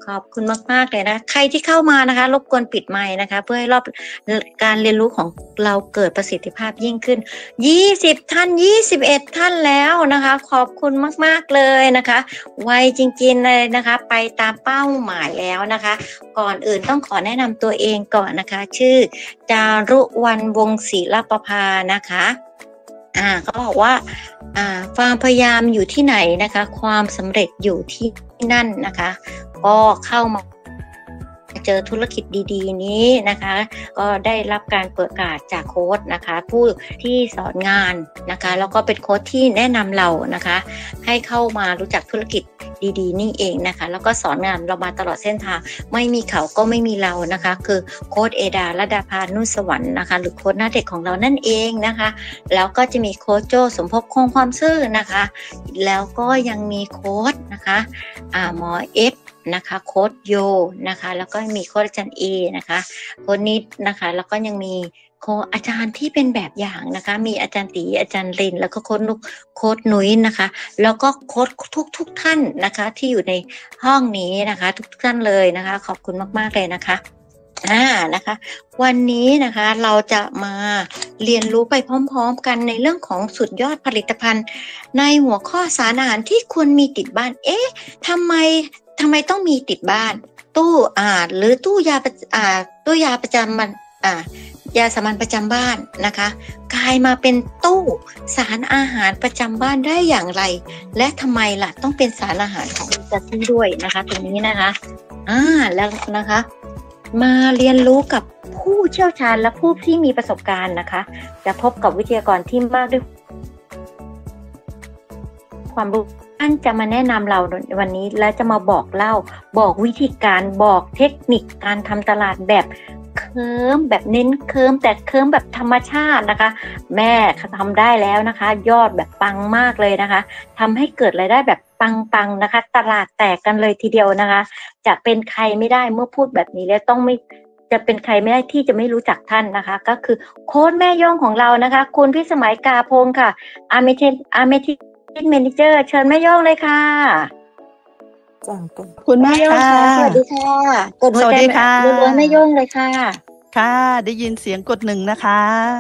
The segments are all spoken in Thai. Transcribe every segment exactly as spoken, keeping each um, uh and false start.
ขอบคุณมากๆเลยนะใครที่เข้ามานะคะรบกวนปิดไมค์นะคะเพื่อให้รอบการเรียนรู้ของเราเกิดประสิทธิภาพยิ่งขึ้นยี่สิบท่านยี่สิบเอ็ดท่านแล้วนะคะขอบคุณมากๆเลยนะคะไวจริงๆเลยนะคะไปตามเป้าหมายแล้วนะคะก่อนอื่นต้องขอแนะนำตัวเองก่อนนะคะชื่อจารุวรรณวงศ์ศิลปภานะคะอ่าเขาบอกว่าอ่าความพยายามอยู่ที่ไหนนะคะความสำเร็จอยู่ที่นั่นนะคะก็เข้ามาเจอธุรกิจดีๆนี้นะคะก็ได้รับการเปิดโอกาสจากโค้ชนะคะผู้ที่สอนงานนะคะแล้วก็เป็นโค้ชที่แนะนำเรานะคะให้เข้ามารู้จักธุรกิจดีๆนี่เองนะคะแล้วก็สอนงานเรามาตลอดเส้นทางไม่มีเขาก็ไม่มีเรานะคะคือโค้ชเอดาระดาภานุ่นสวรรค์นะคะหรือโค้ชหน้าเด็กของเรานั่นเองนะคะแล้วก็จะมีโค้ชโจสมภพคงความซื่อนะคะแล้วก็ยังมีโค้ชนะคะอ่าหมอเอฟนะคะโค้ชโยนะคะแล้วก็มีโค้ชอาจารย์เอนะคะโค้ชนิดนะคะแล้วก็ยังมีโค้ชอาจารย์ที่เป็นแบบอย่างนะคะมีอาจารย์ตีอาจารย์รินแล้วก็โค้ชนุกโค้ชนุ้ยนะคะแล้วก็โค้ชทุกทุกท่านนะคะที่อยู่ในห้องนี้นะคะทุกท่านเลยนะคะขอบคุณมากๆเลยนะคะอ่านะคะวันนี้นะคะเราจะมาเรียนรู้ไปพร้อมๆกันในเรื่องของสุดยอดผลิตภัณฑ์ในหัวข้อสารอาหารที่ควรมีติดบ้านเอ๊ะทำไมทำไมต้องมีติดบ้านตู้อ่าหรือตู้ยาอ่าตู้ยาประจำมันอ่ายาสามัญประจำบ้านนะคะกลายมาเป็นตู้สารอาหารประจำบ้านได้อย่างไรและทำไมล่ะต้องเป็นสารอาหารของวิตามินด้วยนะคะตรงนี้นะคะอ่าแล้วนะคะมาเรียนรู้กับผู้เชี่ยวชาญและผู้ที่มีประสบการณ์นะคะจะพบกับวิทยากรที่มากด้วยความรู้ท่านจะมาแนะนำเราวันนี้และจะมาบอกเล่าบอกวิธีการบอกเทคนิคการทำตลาดแบบเคิร์มแบบเน้นเคิร์มแต่เคิร์มแบบธรรมชาตินะคะแม่ทำได้แล้วนะคะยอดแบบปังมากเลยนะคะทำให้เกิดรายได้แบบปังๆนะคะตลาดแตกกันเลยทีเดียวนะคะจะเป็นใครไม่ได้เมื่อพูดแบบนี้แล้วต้องไม่จะเป็นใครไม่ได้ที่จะไม่รู้จักท่านนะคะก็คือโค้ชแม่ย่องของเรานะคะคุณพิสมัยกาพงค่ะอาเมเทนอาเมทิเมเนเจอร์เชิญแม่ย่องเลยค่ะจ้าคุณมากค่ะสวัสดีค่ะกดหัวใจรัวๆแม่ย่องเลยค่ะค่ะได้ยินเสียงกดหนึ่งนะคะ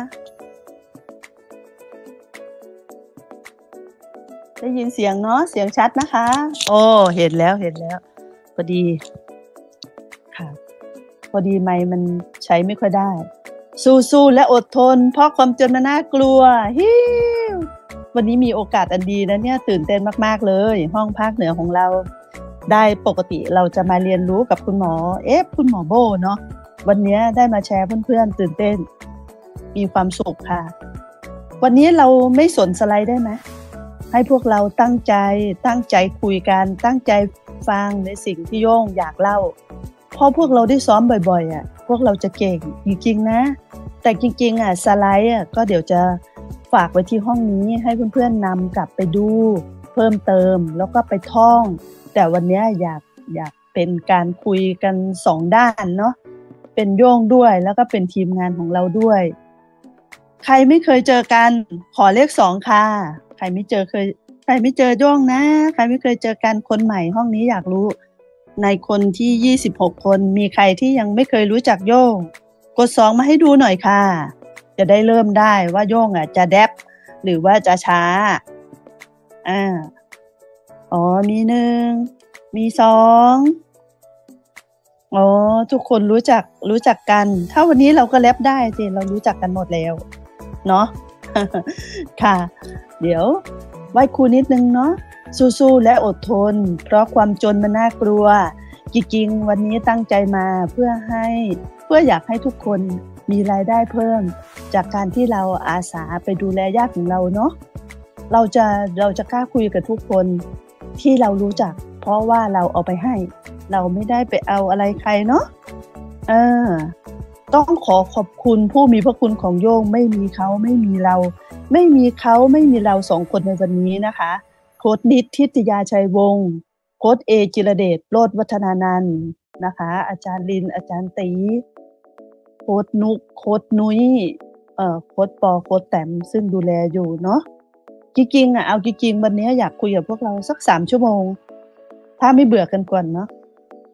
ได้ยินเสียงเนาะเสียงชัดนะคะโอ้เห็นแล้วเห็นแล้วพอดีค่ะพอดีไมค์มันใช้ไม่ค่อยได้สู้ๆและอดทนเพราะความจนมันน่ากลัวฮิววันนี้มีโอกาสอันดีนะเนี่ยตื่นเต้นมากๆเลยห้องภาคเหนือของเราได้ปกติเราจะมาเรียนรู้กับคุณหมอเอฟคุณหมอโบเนาะวันนี้ได้มาแชร์เพื่อนๆตื่นเต้นมีความสุขค่ะวันนี้เราไม่สนสไลด์ได้ไหมให้พวกเราตั้งใจตั้งใจคุยกันตั้งใจฟังในสิ่งที่โย่งอยากเล่าเพราะพวกเราได้ซ้อมบ่อยๆอ่ะพวกเราจะเก่งจริงๆนะแต่จริงๆอ่ะสไลด์อ่ะก็เดี๋ยวจะฝากไว้ที่ห้องนี้ให้เพื่อนๆนำกลับไปดูเพิ่มเติมแล้วก็ไปท่องแต่วันนี้อยากอยากเป็นการคุยกันสองด้านเนาะเป็นโย่งด้วยแล้วก็เป็นทีมงานของเราด้วยใครไม่เคยเจอกันขอเลขสองค่ะใครไม่เจอเคยใครไม่เจอโย่งนะใครไม่เคยเจอกันคนใหม่ห้องนี้อยากรู้ในคนที่ยี่สิบหกคนมีใครที่ยังไม่เคยรู้จักโย่งกดสองมาให้ดูหน่อยค่ะจะได้เริ่มได้ว่าโย่งอ่ะจะแดบหรือว่าจะช้าอ่าอ๋อมีหนึ่งมีสองอ๋อทุกคนรู้จักรู้จักกันถ้าวันนี้เราก็แรปได้สิเรารู้จักกันหมดแล้วเนาะ ค่ะเดี๋ยวไหว้ครูนิดนึงเนาะสู้ๆและอดทนเพราะความจนมันน่ากลัวจริงๆวันนี้ตั้งใจมาเพื่อให้เพื่ออยากให้ทุกคนมีรายได้เพิ่มจากการที่เราอาสาไปดูแลญาติของเราเนาะเราจะเราจะกล้าคุยกับทุกคนที่เรารู้จักเพราะว่าเราเอาไปให้เราไม่ได้ไปเอาอะไรใครเนาะเออต้องขอขอบคุณผู้มีพระคุณของโย่งไม่มีเขาไม่มีเราไม่มีเขาไม่มีเราสองคนในวันนี้นะคะโค้ชนิดทิตยาชัยวงศ์โค้ชเอจิรเดชโรจน์วัฒนานันท์นะคะอาจารย์ลินอาจารย์ตีโค้ชนุกโค้ชนุ้ยเอ่อโค้ชปอโค้ชแต้มซึ่งดูแลอยู่เนาะจริงๆอ่ะเอาจริงๆวันนี้อยากคุยกับพวกเราสักสามชั่วโมงถ้าไม่เบื่อกันก่อนเนาะ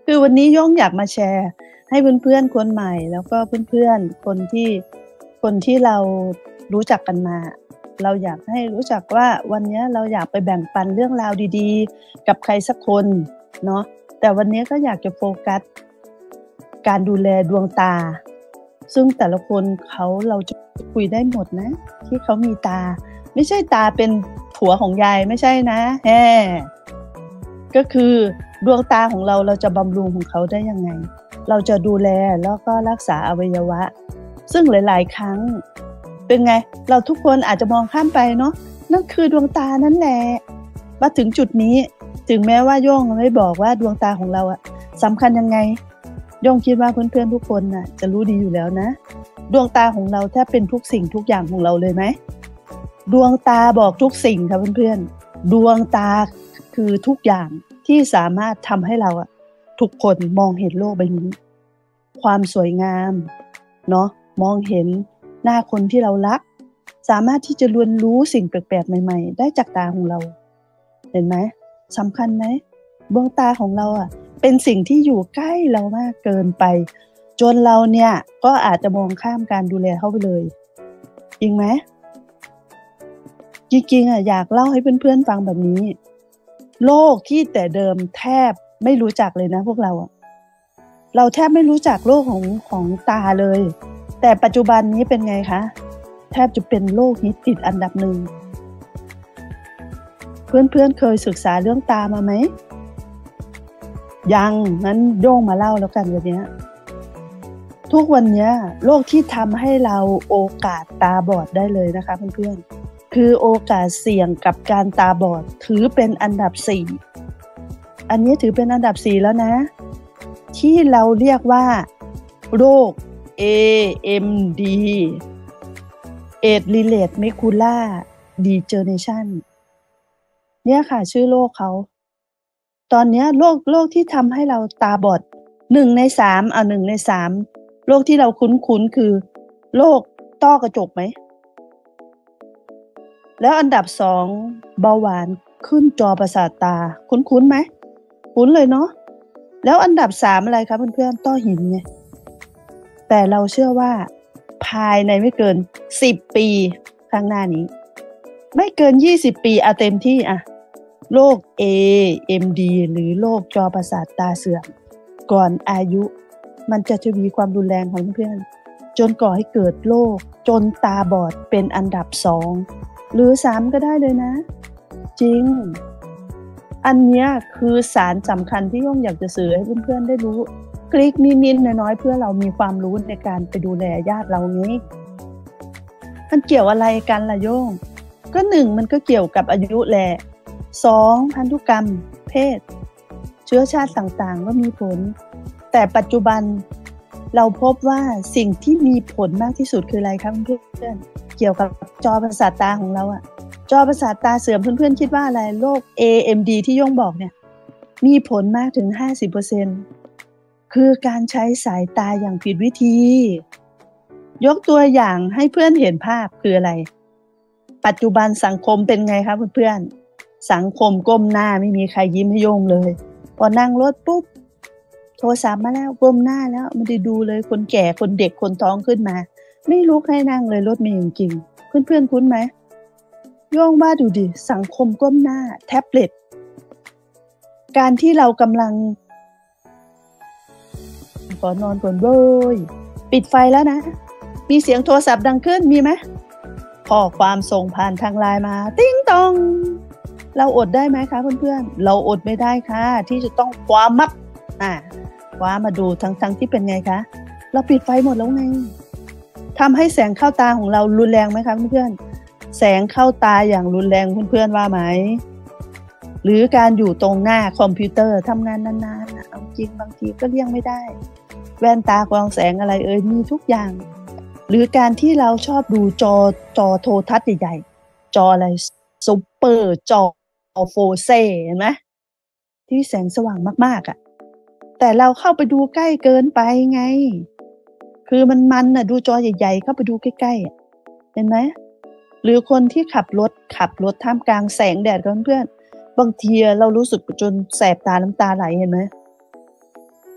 คือวันนี้ย่องอยากมาแชร์ให้เพื่อนๆคนใหม่แล้วก็เพื่อนๆคนที่คนที่เรารู้จักกันมาเราอยากให้รู้จักว่าวันนี้เราอยากไปแบ่งปันเรื่องราวดีๆกับใครสักคนเนาะแต่วันนี้ก็อยากจะโฟกัสการดูแลดวงตาซึ่งแต่ละคนเขาเราจะคุยได้หมดนะที่เขามีตาไม่ใช่ตาเป็นผัวของยายไม่ใช่นะแฮ่ก็คือดวงตาของเราเราจะบำรุงของเขาได้ยังไงเราจะดูแลแล้วก็รักษาอวัยวะซึ่งหลายๆครั้งเป็นไงเราทุกคนอาจจะมองข้ามไปเนาะนั่นคือดวงตานั่นแหละมาถึงจุดนี้ถึงแม้ว่าโย่งไม่บอกว่าดวงตาของเราอะสำคัญยังไงโย่งคิดว่าเพื่อนๆทุกคนน่ะจะรู้ดีอยู่แล้วนะดวงตาของเราแทบเป็นทุกสิ่งทุกอย่างของเราเลยไหมดวงตาบอกทุกสิ่งค่ะเพื่อนๆดวงตาคือทุกอย่างที่สามารถทำให้เราอะทุกคนมองเห็นโลกใบนี้ความสวยงามเนาะมองเห็นหน้าคนที่เรารักสามารถที่จะเรียนรู้สิ่งแปลกๆใหม่ๆได้จากตาของเราเห็นไหมสำคัญไหมดวงตาของเราอ่ะเป็นสิ่งที่อยู่ใกล้เรามากเกินไปจนเราเนี่ยก็อาจจะมองข้ามการดูแลเขาไปเลยจริงไหมจริงๆอ่ะอยากเล่าให้เพื่อนๆฟังแบบนี้โลกที่แต่เดิมแทบไม่รู้จักเลยนะพวกเราอ่ะเราแทบไม่รู้จักโลกของของตาเลยแต่ปัจจุบันนี้เป็นไงคะแทบจะเป็นโลกฮิตติดอันดับหนึ่งเพื่อนๆเคยศึกษาเรื่องตามาไหมยังงั้นโย่งมาเล่าแล้วกันวันนี้ทุกวันนี้โรคที่ทำให้เราโอกาสตาบอดได้เลยนะคะเพื่อนๆคือโอกาสเสี่ยงกับการตาบอดถือเป็นอันดับสี่อันนี้ถือเป็นอันดับสี่แล้วนะที่เราเรียกว่าโรค เอ เอ็ม ดี Age Related Macular Degeneration เนี่ยค่ะชื่อโรคเขาตอนนี้โรคโรคที่ทำให้เราตาบอดหนึ่งในสามเอาหนึ่งในสามโรคที่เราคุ้นๆคือโรคต้อกระจกไหมแล้วอันดับสองเบาหวานขึ้นจอประสาทตาคุ้นๆไหมคุ้นเลยเนาะแล้วอันดับสามอะไรครับเพื่อนๆต้อหินไงแต่เราเชื่อว่าภายในไม่เกินสิบปีข้างหน้านี้ไม่เกินยี่สิบปีเอาเต็มที่อะโรค เอ เอ็ม ดี หรือโรคจอประสาทตาเสื่อมก่อนอายุมันจะทวีความรุนแรงของเพื่อนจนก่อให้เกิดโรคจนตาบอดเป็นอันดับสองหรือสามก็ได้เลยนะจริงอันนี้คือสารสำคัญที่ย่งอยากจะสื่อให้เพื่อนๆได้รู้คลิกนิดๆน้อยๆเพื่อเรามีความรู้ในการไปดูแลญาติเราไงมันเกี่ยวอะไรกันล่ะโยงก็หนึ่งมันก็เกี่ยวกับอายุแหละสองพันธุกรรมเพศเชื้อชาติต่างๆก็มีผลแต่ปัจจุบันเราพบว่าสิ่งที่มีผลมากที่สุดคืออะไรครับเพื่อนๆเกี่ยวกับจอประสาทตาของเราอะจอประสาทตาเสื่อมเพื่อนๆคิดว่าอะไรโรค เอ เอ็ม ดี ที่ย่งบอกเนี่ยมีผลมากถึง ห้าสิบเปอร์เซ็นต์ คือการใช้สายตาอย่างผิดวิธียกตัวอย่างให้เพื่อนเห็นภาพคืออะไรปัจจุบันสังคมเป็นไงครับเพื่อนๆสังคมก้มหน้าไม่มีใครยิ้มให้โยงเลยพอนั่งรถปุ๊บโทรศัพท์มาแล้วก้มหน้าแล้วไม่ได้ดูเลยคนแก่คนเด็กคนท้องขึ้นมาไม่ลุกให้นั่งเลยรถเมล์จริงๆเพื่อนๆคุ้นไหมโยงว่าดูดิสังคมก้มหน้าแท็บเล็ตการที่เรากำลังขอนอนก่อนเว้ยปิดไฟแล้วนะมีเสียงโทรศัพท์ดังขึ้นมีไหมข้อความส่งผ่านทางไลน์มาติ้งตองเราอดได้ไหมคะเพื่อนๆเราอดไม่ได้ค่ะที่จะต้องคว้ามับอ่าคว้ามาดูทั้งๆที่เป็นไงคะเราปิดไฟหมดแล้วไงทำให้แสงเข้าตาของเรารุนแรงไหมคะเพื่อนๆแสงเข้าตาอย่างรุนแรงเพื่อนๆว่าไหมหรือการอยู่ตรงหน้าคอมพิวเตอร์ทำงานนานๆเอาจริงบางทีก็เลี่ยงไม่ได้แว่นตากรองแสงอะไรเอ่ยมีทุกอย่างหรือการที่เราชอบดูจอจอโทรทัศน์ใหญ่ๆจออะไรซุปเปอร์จอโฟเซ่เห็นไหมที่แสงสว่างมากๆอ่ะแต่เราเข้าไปดูใกล้เกินไปไงคือมันมันน่ะดูจอใหญ่ๆเข้าไปดูใกล้ๆเห็นไหมหรือคนที่ขับรถขับรถท่ามกลางแสงแดดกับเพื่อนบางทีเรารู้สึกจนแสบตาน้ำตาไหลเห็นไหม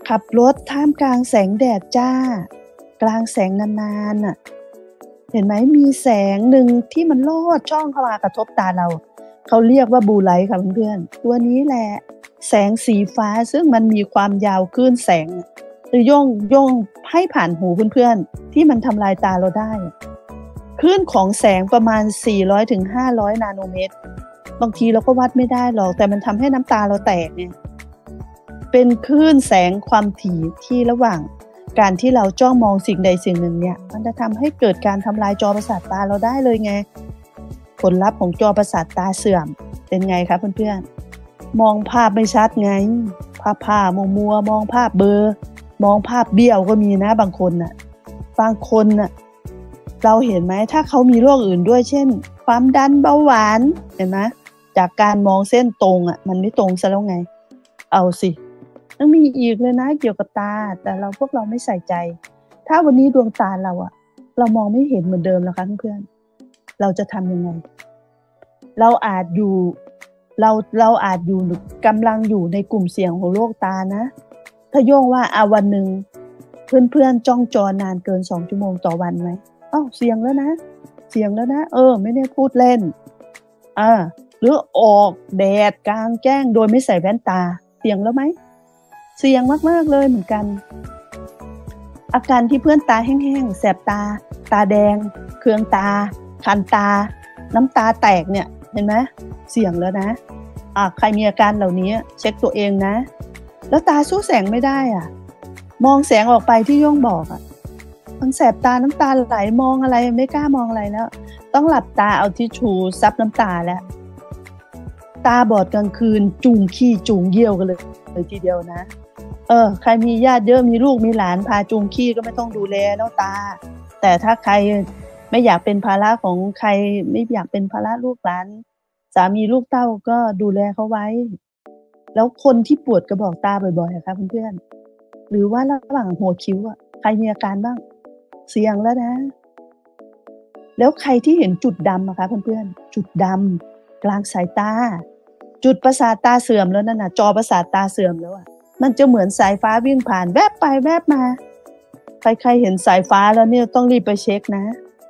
ขับรถท่ามกลางแสงแดดจ้า กลางแสงนานๆน่ะ เห็นไหมมีแสงหนึ่งที่มันลอดช่องเข้ามากระทบตาเราเขาเรียกว่าบลูไลท์ค่ะเพื่อนๆตัวนี้แหละแสงสีฟ้าซึ่งมันมีความยาวคลื่นแสงหรือย่งย่งให้ผ่านหูเพื่อนๆที่มันทำลายตาเราได้คลื่นของแสงประมาณสี่ร้อยถึงห้าร้อยนาโนเมตรบางทีเราก็วัดไม่ได้หรอกแต่มันทำให้น้ำตาเราแตกเนี่ยเป็นคลื่นแสงความถี่ที่ระหว่างการที่เราจ้องมองสิ่งใดสิ่งหนึ่งเนี่ยมันจะทำให้เกิดการทำลายจอประสาทตาเราได้เลยไงผลลัพธ์ของจอประสาทตาเสื่อมเป็นไงครับเพื่อนๆมองภาพไม่ชัดไงภาพผ้ามัวมัวมองภาพเบลอมองภาพเบี้ยวก็มีนะบางคนน่ะบางคนน่ะเราเห็นไหมถ้าเขามีโรคอื่นด้วยเช่นความดันเบาหวานเห็นไหมจากการมองเส้นตรงอ่ะมันไม่ตรงซะแล้วไงเอาสิยังมีอีกเลยนะเกี่ยวกับตาแต่เราพวกเราไม่ใส่ใจถ้าวันนี้ดวงตาเราอ่ะเรามองไม่เห็นเหมือนเดิมแล้วค่ะเพื่อนๆเราจะทำยังไงเราอาจอยู่เราเราอาจอยู่กำลังอยู่ในกลุ่มเสี่ยงของโรคตานะถ้าโยงว่าอาวันหนึ่งเพื่อนๆจ้องจอนานเกินสองชั่วโมงต่อวันไหมอ้าวเสี่ยงแล้วนะเสี่ยงแล้วนะเออไม่ได้พูดเล่นอ่าหรือออกแดดกลางแจ้งโดยไม่ใส่แว่นตาเสี่ยงแล้วไหมเสี่ยงมากๆเลยเหมือนกันอาการที่เพื่อนตาแห้งๆแสบตาตาแดงเคืองตาคันตาน้ำตาแตกเนี่ยเห็นไหมเสี่ยงแล้วนะอ่ะใครมีอาการเหล่านี้เช็คตัวเองนะแล้วตาสู้แสงไม่ได้อ่ะมองแสงออกไปที่ย่งบอกอ่ะมันแสบตาน้ำตาไหลมองอะไรไม่กล้ามองอะไรแล้วต้องหลับตาเอาทิชชู่ซับน้ำตาแล้วตาบอดกลางคืนจุงขี้จุงเยี่ยวกันเลยเลยทีเดียวนะเออใครมีญาติเยอะมีลูกมีหลานพาจุงขี้ก็ไม่ต้องดูแลเนาะตาแต่ถ้าใครไม่อยากเป็นภาระของใครไม่อยากเป็นภาระลูกหลานสามีลูกเต้าก็ดูแลเขาไว้แล้วคนที่ปวดกระบอกตาบ่อยๆค่ะเพื่อนๆหรือว่าระหว่างหัวคิ้วอ่ะใครมีอาการบ้างเสี่ยงแล้วนะแล้วใครที่เห็นจุดดำอะคะเพื่อนๆจุดดำกลางสายตาจุดประสาทตาเสื่อมแล้วนั่นน่ะจอประสาทตาเสื่อมแล้วอ่ะมันจะเหมือนสายฟ้าวิ่งผ่านแวบไปแวบมาใครๆเห็นสายฟ้าแล้วเนี่ยต้องรีบไปเช็คนะ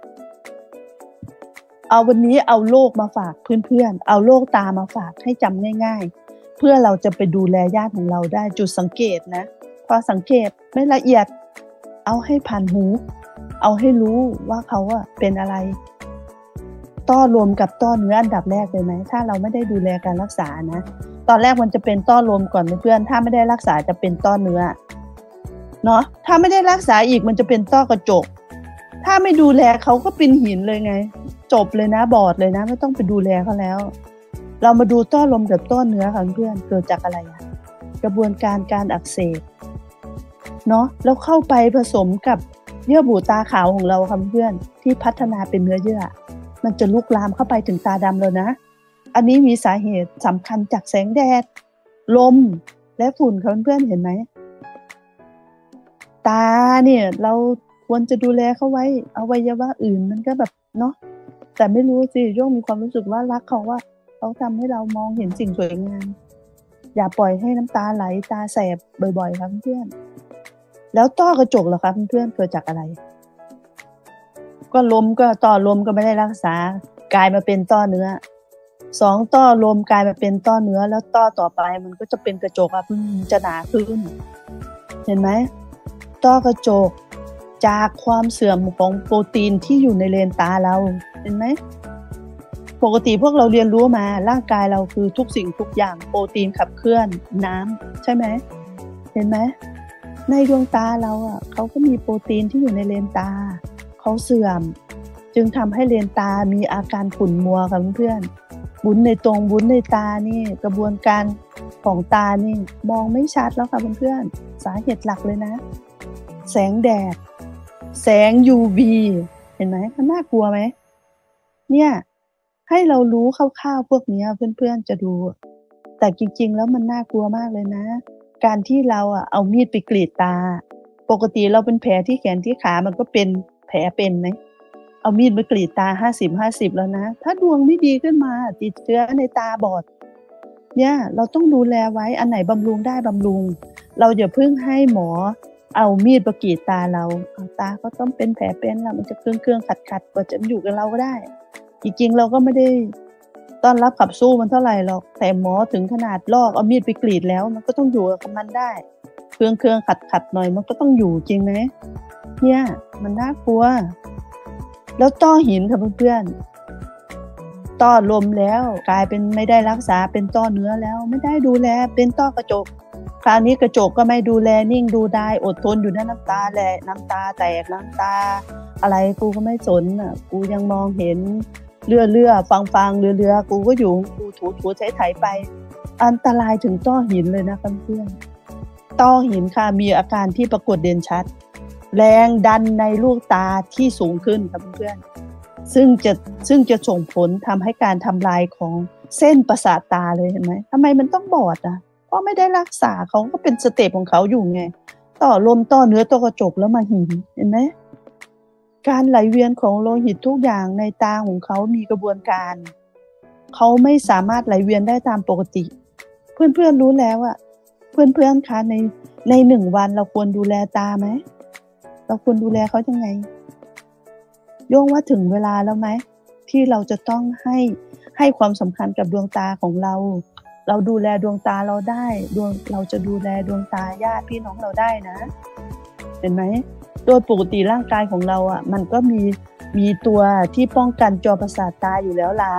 เอาวันนี้เอาโรคมาฝากเพื่อนๆเอาโรคตามาฝากให้จำง่ายๆเพื่อเราจะไปดูแลญาติของเราได้จุดสังเกตนะพอสังเกตไม่ละเอียดเอาให้ผ่านหูเอาให้รู้ว่าเขาอะเป็นอะไรต้อลมกับต้อเนื้ออันดับแรกเลยไหมถ้าเราไม่ได้ดูแลการรักษานะตอนแรกมันจะเป็นต้อลมก่อนเพื่อนถ้าไม่ได้รักษาจะเป็นต้อเนื้อเนาะถ้าไม่ได้รักษาอีกมันจะเป็นต้อกระจกถ้าไม่ดูแลเขาก็เป็นหินเลยไงจบเลยนะบอดเลยนะไม่ต้องไปดูแลเขาแล้วเรามาดูต้อลมกับต้อเนื้อค่ะเพื่อนเกิดจากอะไรอะกระบวนการการอักเสบเนาะแล้วเข้าไปผสมกับเยื่อบุตาขาวของเราค่ะเพื่อนที่พัฒนาเป็นเนื้อเยื่อมันจะลุกลามเข้าไปถึงตาดำแล้วนะอันนี้มีสาเหตุสำคัญจากแสงแดดลมและฝุ่นค่ะเพื่อนเห็นไหมตาเนี่ยเราควรจะดูแลเขาไว้อวัยวะอื่นมันก็แบบเนาะแต่ไม่รู้สิโยงมีความรู้สึกว่ารักเขาว่าเขาทำให้เรามองเห็นสิ่งสวยงามอย่าปล่อยให้น้ำตาไหลตาแสบบ่อยๆครับเพื่อนแล้วต้อกระจกเหรอครับเพื่อนเกิดจากอะไรก็ลมก็ต้อลมก็ไม่ได้รักษากลายมาเป็นต้อเนื้อสองต้อลมกลายมาเป็นต้อเนื้อแล้วต้อต่อไปมันก็จะเป็นกระจกอ่ะมันจะหนาขึ้นเห็นไหมต้อกระจกจากความเสื่อมของโปรตีนที่อยู่ในเลนตาเราเห็นไหมปกติพวกเราเรียนรู้มาร่างกายเราคือทุกสิ่งทุกอย่างโปรตีนขับเคลื่อนน้ำใช่ไหมเห็นไหมในดวงตาเราอ่ะเขาก็มีโปรตีนที่อยู่ในเลนตาเขาเสื่อมจึงทำให้เลนตามีอาการขุ่นมัวค่ะเพื่อนบุ๋นในตรงบุ๋นในตานี่กระบวนการของตานี่มองไม่ชัดแล้วค่ะเพื่อนสาเหตุหลักเลยนะแสงแดดแสง ยู วี เห็นไหมมันน่ากลัวไหมเนี่ยให้เรารู้คร่าวๆพวกนี้เพื่อนๆจะดูแต่จริงๆแล้วมันน่ากลัวมากเลยนะการที่เราอ่ะเอามีดไปกรีดตาปกติเราเป็นแผลที่แขนที่ขามันก็เป็นแผลเป็นไหมเอามีดมากรีดตาห้าสิบ ห้าสิบแล้วนะถ้าดวงไม่ดีขึ้นมาติดเชื้อในตาบอดเนี่ยเราต้องดูแลไว้อันไหนบำรุงได้บำรุงเราอย่าเพิ่งให้หมอเอามีดมากรีดตาเราตาก็ต้องเป็นแผลเป็นแล้วมันจะเครื่องๆขัดๆกว่าจะอยู่กับเราก็ได้จริงๆเราก็ไม่ได้ต้อนรับขับสู้มันเท่าไหร่หรอกแต่หมอถึงขนาดลอกเอามีดไปกรีดแล้วมันก็ต้องอยู่กับมันได้เครื่องๆขัดๆหน่อยมันก็ต้องอยู่จริงไหมเนี่ยมันน่ากลัวแล้วต้อหินค่ะเพื่อนๆต้อลมแล้วกลายเป็นไม่ได้รักษาเป็นต้อเนื้อแล้วไม่ได้ดูแลเป็นต้อกระจกคราวนี้กระจกก็ไม่ดูแลนิ่งดูได้อดทนอยู่นะน้ำตาแหละน้ำตาแตกน้ำตาอะไรกูก็ไม่สนอ่ะกูยังมองเห็นเลื่อเลื่อฟังฟังเรือเรือกูก็อยู่กูถูถูใช้ไถไปอันตรายถึงต้อหินเลยนะเพื่อนๆต้อหินค่ะมีอาการที่ปรากฏเด่นชัดแรงดันในลูกตาที่สูงขึ้นครับเพื่อนๆซึ่งจะซึ่งจะส่งผลทำให้การทำลายของเส้นประสาทตาเลยเห็นไหมทำไมมันต้องบอดอ่ะเพราะไม่ได้รักษาเขาก็เป็นสเต็ปของเขาอยู่ไงต่อลมต่อเนื้อต่อกระจกแล้วมาหินเห็นไหมการไหลเวียนของโลหิตทุกอย่างในตาของเขามีกระบวนการเขาไม่สามารถไหลเวียนได้ตามปกติเพื่อนๆรู้แล้วอะเพื่อนๆคะในในหนึ่งวันเราควรดูแลตาไหมเราควรดูแลเขายังไงโยงว่าถึงเวลาแล้วไหมที่เราจะต้องให้ให้ความสำคัญกับดวงตาของเราเราดูแลดวงตาเราได้ดวงเราจะดูแลดวงตาญาติพี่น้องเราได้นะเห็นไหมโดยปกติร่างกายของเราอ่ะมันก็มีมีตัวที่ป้องกันจอประสาทตาอยู่แล้วล่ะ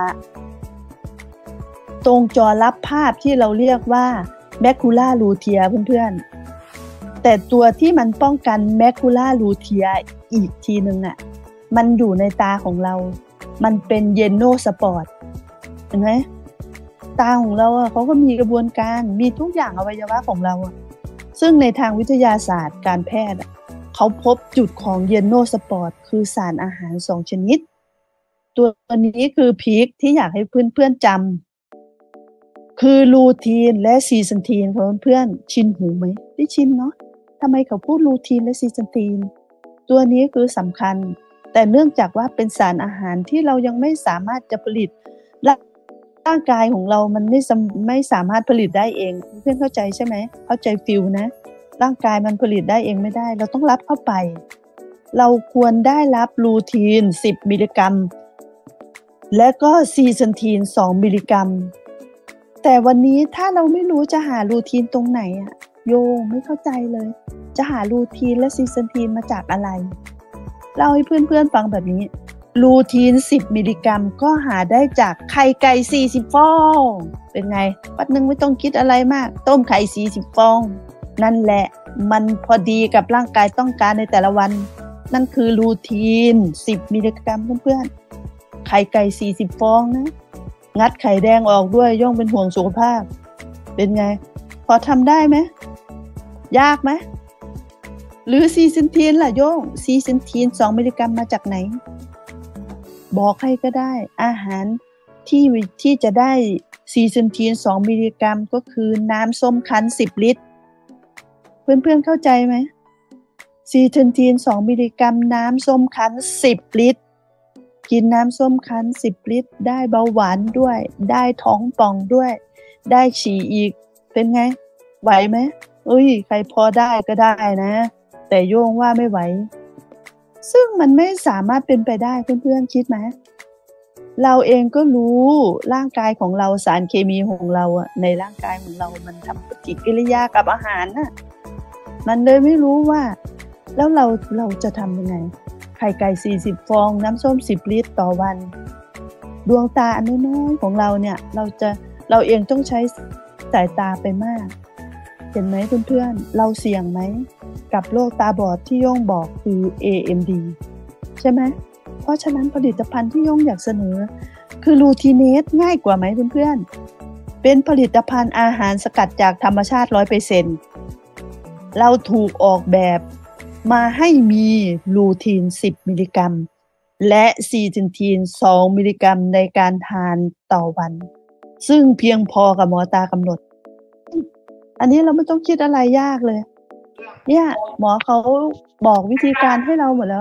ตรงจอรับภาพที่เราเรียกว่าแมคคูล่าลูเทียเพื่อนๆแต่ตัวที่มันป้องกันแมคคูล่าลูเทียอีกทีนึงอ่ะมันอยู่ในตาของเรามันเป็นเยนโนสปอร์ตเห็นไหมตาของเราอ่ะเขาก็มีกระบวนการมีทุกอย่างอวัยวะของเราอ่ะซึ่งในทางวิทยาศาสตร์การแพทย์เขาพบจุดของเยนโนสปอร์ตคือสารอาหารสองชนิดตัวนี้คือพีคที่อยากให้เพื่อนๆจำคือลูทีนและซีซันทีนค่ะเพื่อนๆชินหูไหมได้ชินเนาะทำไมเขาพูดลูทีนและซีซันทีนตัวนี้คือสำคัญแต่เนื่องจากว่าเป็นสารอาหารที่เรายังไม่สามารถจะผลิตร่างกายของเรามันไม่ไม่สามารถผลิตได้เองเพื่อนเข้าใจใช่ไหมเข้าใจฟิลนะร่างกายมันผลิตได้เองไม่ได้เราต้องรับเข้าไปเราควรได้รับลูทีนสิบมิลลิกรัมและก็ซีซันทีนสองมิลลิกรัมแต่วันนี้ถ้าเราไม่รู้จะหาลูทีนตรงไหนอะโยงไม่เข้าใจเลยจะหาลูทีนและซีซันทีนมาจากอะไรเล่าให้เพื่อนๆฟังแบบนี้ลูทีนสิบมิลลิกรัมก็หาได้จากไข่ไก่สี่สิบฟองเป็นไงปัดนึงไม่ต้องคิดอะไรมากต้มไข่สี่สิบฟองนั่นแหละมันพอดีกับร่างกายต้องการในแต่ละวันนั่นคือลูทีนสิบมิลลิกรัมเพื่อนๆไข่ไก่สี่สิบฟองนะงัดไข่แดงออกด้วยย่องเป็นห่วงสุขภาพเป็นไงพอทำได้ไหมยากไหมหรือซีซันทีนล่ะโย่งซีซันทีนสองมิลลิกรัมมาจากไหนบอกให้ก็ได้อาหารที่ที่จะได้ซีซันทีนสองมิลลิกรัมก็คือน้ำส้มคั้นสิบลิตรเพื่อนๆเข้าใจไหมซีซันทีนสองมิลลิกรัมน้ำส้มคั้นสิบลิตรกินน้ำส้มคั้นสิบลิตรได้เบาหวานด้วยได้ท้องป่องด้วยได้ฉี่อีกเป็นไงไหวไหมเอ้ยใครพอได้ก็ได้นะแต่โยงว่าไม่ไหวซึ่งมันไม่สามารถเป็นไปได้เพื่อนๆคิดไหมเราเองก็รู้ร่างกายของเราสารเคมีของเราอะในร่างกายของเรามันทำปฏิกิริยากับอาหารน่ะมันเลยไม่รู้ว่าแล้วเราเราจะทำยังไงไข่ไก่สี่สิบฟองน้ำส้มสิบลิตรต่อวันดวงตาอันน้อยๆของเราเนี่ยเราจะเราเองต้องใช้สายตาไปมากเห็นไหมเพื่อนๆเราเสี่ยงไหมกับโรคตาบอดที่โย่งบอกคือ เอ เอ็ม ดี ใช่ไหมเพราะฉะนั้นผลิตภัณฑ์ที่โย่งอยากเสนอคือลูทีเนสง่ายกว่าไหมเพื่อนๆเป็นผลิตภัณฑ์อาหารสกัดจากธรรมชาติ ร้อยเปอร์เซ็นต์ เราถูกออกแบบมาให้มีลูทีนสิบมิลลิกรัมและซีซันทีนสองมิลลิกรัมในการทานต่อวันซึ่งเพียงพอกับหมอตากำหนดอันนี้เราไม่ต้องคิดอะไรยากเลยเนี่ยหมอเขาบอกวิธีการให้เราหมดแล้ว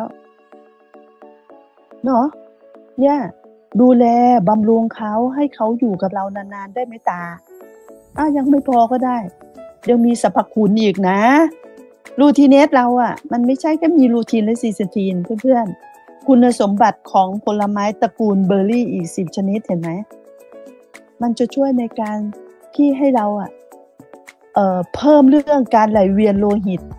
เนาะเนี่ยดูแลบำรุงเขาให้เขาอยู่กับเรานานๆได้ไหมตาอ่ะยังไม่พอก็ได้ยังมีสรรพคุณอีกนะรูทีเนสเราอ่ะมันไม่ใช่แค่มีรูทีนและซีเซทีนเพื่อนๆคุณสมบัติของผลไม้ตระกูลเบอร์รี่อีกสิบชนิดเห็นไหมมันจะช่วยในการที่ให้เราอ่ะเอ่อเพิ่มเรื่องการไหลเวียนโลหิต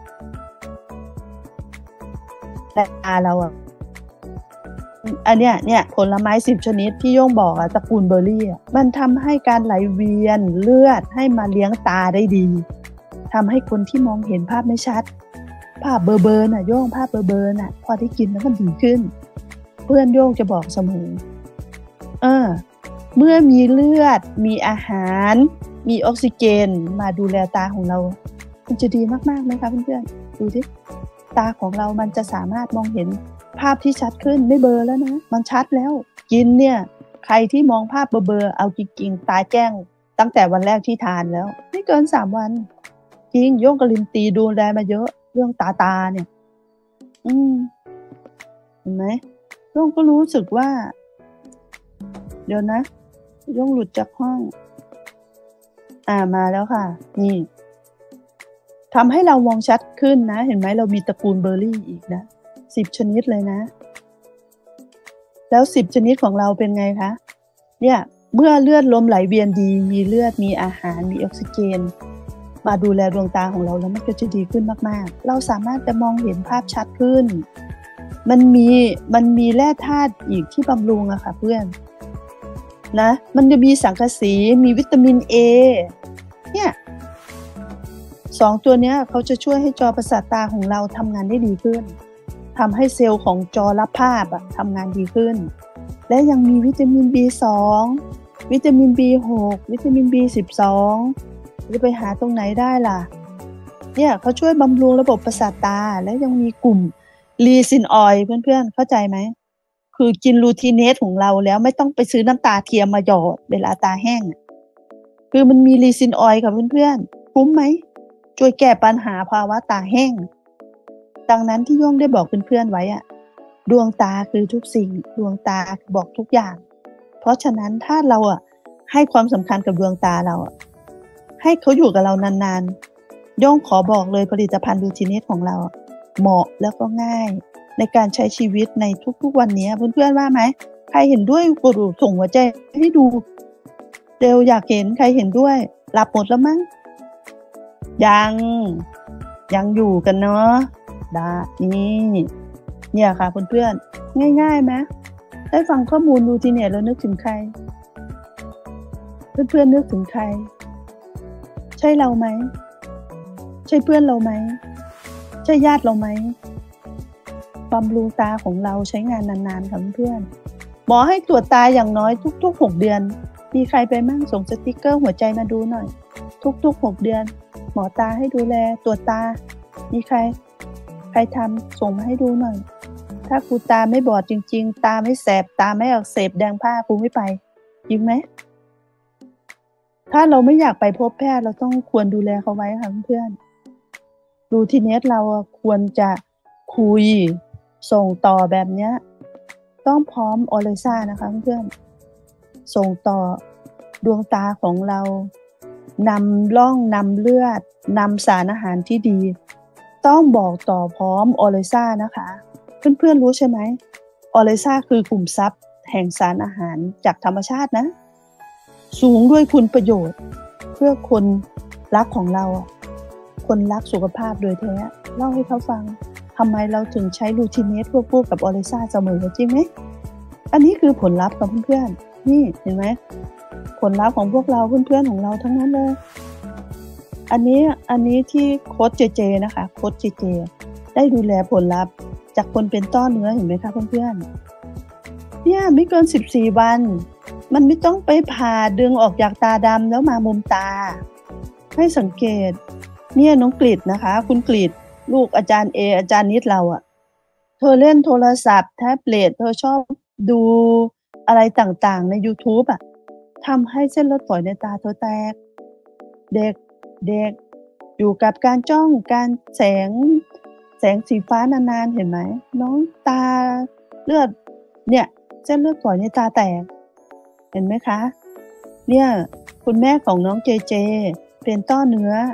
และตาเราอ่ะอันเนี้ยเนี่ยผลไม้สิบชนิดที่โย่งบอกอะตระกูลเบอร์รี่อะมันทำให้การไหลเวียนเลือดให้มาเลี้ยงตาได้ดีทำให้คนที่มองเห็นภาพไม่ชัดภาพเบอร์เบอร์น่ะโย่งภาพเบอร์เบอร์น่ะพอได้กินแล้วมันดีขึ้นเพื่อนโย่งจะบอกเสมอเออเมื่อมีเลือดมีอาหารมีออกซิเจนมาดูแลตาของเรามันจะดีมากๆไหมคะเพื่อนๆดูดิตาของเรามันจะสามารถมองเห็นภาพที่ชัดขึ้นไม่เบลอแล้วนะมันชัดแล้วกินเนี่ยใครที่มองภาพเบลอๆเอาจริงๆตาแจ้งตั้งแต่วันแรกที่ทานแล้วไม่เกินสามวันจริงโย่งกลินตีดูแลมาเยอะเรื่องตาตาเนี่ยอืมเห็นไหมโย่งก็รู้สึกว่าเดี๋ยวนะโย่งหลุดจากห้องอ่ามาแล้วค่ะนี่ทำให้เรามองชัดขึ้นนะเห็นไหมเรามีตระกูลเบอร์รี่อีกนะสิบชนิดเลยนะแล้วสิบชนิดของเราเป็นไงคะเนี่ยเมื่อเลือดลมไหลเวียนดีมีเลือดมีอาหารมีออกซิเจนมาดูแลดวงตาของเราแล้วมันก็จะดีขึ้นมากๆเราสามารถจะมองเห็นภาพชัดขึ้นมันมีมันมีแร่ธาตุอีกที่บำรุงอะค่ะเพื่อนนะมันจะมีสังกะสีมีวิตามิน A เนี่ยสองตัวเนี้ยเขาจะช่วยให้จอประสาทตาของเราทำงานได้ดีขึ้นทำให้เซลล์ของจอรับภาพอะทำงานดีขึ้นและยังมีวิตามิน บี สอง วิตามิน บี หก วิตามิน บี สิบสอง จะไปหาตรงไหนได้ล่ะเนี่ยเขาช่วยบำรุงระบบประสาทตาและยังมีกลุ่มลีซินออยล์เพื่อนๆเข้าใจไหมคือกินลูทีเนสของเราแล้วไม่ต้องไปซื้อน้ำตาเทียมมาหยอดเวลาตาแห้งคือมันมีลีซินออยล์ค่ะเพื่อนๆคุ้มไหมช่วยแก้ปัญหาภาวะตาแห้งดังนั้นที่โย่งได้บอกเพื่อนๆไว้อะดวงตาคือทุกสิ่งดวงตาบอกทุกอย่างเพราะฉะนั้นถ้าเราอะให้ความสำคัญกับดวงตาเราอะให้เขาอยู่กับเรานานๆโย่งขอบอกเลยผลิตภัณฑ์ลูทีเนสของเราเหมาะแล้วก็ง่ายในการใช้ชีวิตในทุกๆวันนี้เพื่อนๆว่าไหมใครเห็นด้วยกดส่งหัวใจให้ดูเร็วอยากเห็นใครเห็นด้วยหลับหมดแล้วมั้งยังยังอยู่กันเนาะได้นี่เนี่ยค่ะเพื่อนๆง่ายๆไหมได้ฟังข้อมูลลูทีเนสแล้วนึกถึงใครเพื่อนๆนึกถึงใครใช่เราไหมใช่เพื่อนเราไหมใช่ญาติเราไหมบำรุงตาของเราใช้งานนานๆค่ะเพื่อนหมอให้ตรวจตาอย่างน้อยทุกๆหกเดือนมีใครไปมั่งส่งสติ๊กเกอร์หัวใจมาดูหน่อยทุกๆหกเดือนหมอตาให้ดูแลตรวจตามีใครใครทำส่งมาให้ดูหน่อยถ้าครูตาไม่บอดจริงๆตาไม่แสบตาไม่อักเสบแดงผ้าครูไม่ไปจริงไหมถ้าเราไม่อยากไปพบแพทย์เราต้องควรดูแลเขาไว้ค่ะเพื่อนรูทีเนสเราควรจะคุยส่งต่อแบบนี้ต้องพร้อมออเลซ่านะคะเพื่อนส่งต่อดวงตาของเรานำร่องนำเลือดนำสารอาหารที่ดีต้องบอกต่อพร้อมออเลซ่านะคะเพื่อนๆรู้ใช่ไหมออเลซ่าคือกลุ่มทรัพย์แห่งสารอาหารจากธรรมชาตินะสูงด้วยคุณประโยชน์เพื่อคนรักของเราคนรักสุขภาพโดยแท้เล่าให้เขาฟังทำไมเราถึงใช้ลูทีเนสควบคู่กับออเลซ่าเสมอจริงไหมอันนี้คือผลลัพธ์ของเพื่อนๆนี่เห็นไหมผลลัพธ์ของพวกเราเพื่อนๆของเราทั้งนั้นเลยอันนี้อันนี้ที่โค้ชเจเจนะคะโค้ชเจเจได้ดูแลผลลัพธ์จากคนเป็นต้อเนื้อเห็นไหมคะเพื่อนๆเนี่ยไม่เกินสิบสี่วันมันไม่ต้องไปผ่าดึงออกจากตาดำแล้วมามุมตาให้สังเกตเนี่ยน้องกฤษนะคะคุณกฤษลูกอาจารย์เออาจารย์นิดเราอะเธอเล่นโทรศัพท์แท็บเล็ตเธอชอบดูอะไรต่างๆใน YouTube อะทำให้เส้นเลือดฝอยในตาเธอแตกเด็กเด็กอยู่กับการจ้องการแสงแสงสีฟ้านานๆเห็นไหมน้องตาเลือดเนี่ยเส้นเลือดฝอยในตาแตกเห็นไหมคะเนี่ยคุณแม่ของน้องเจเจเป็นต้อเนื้อ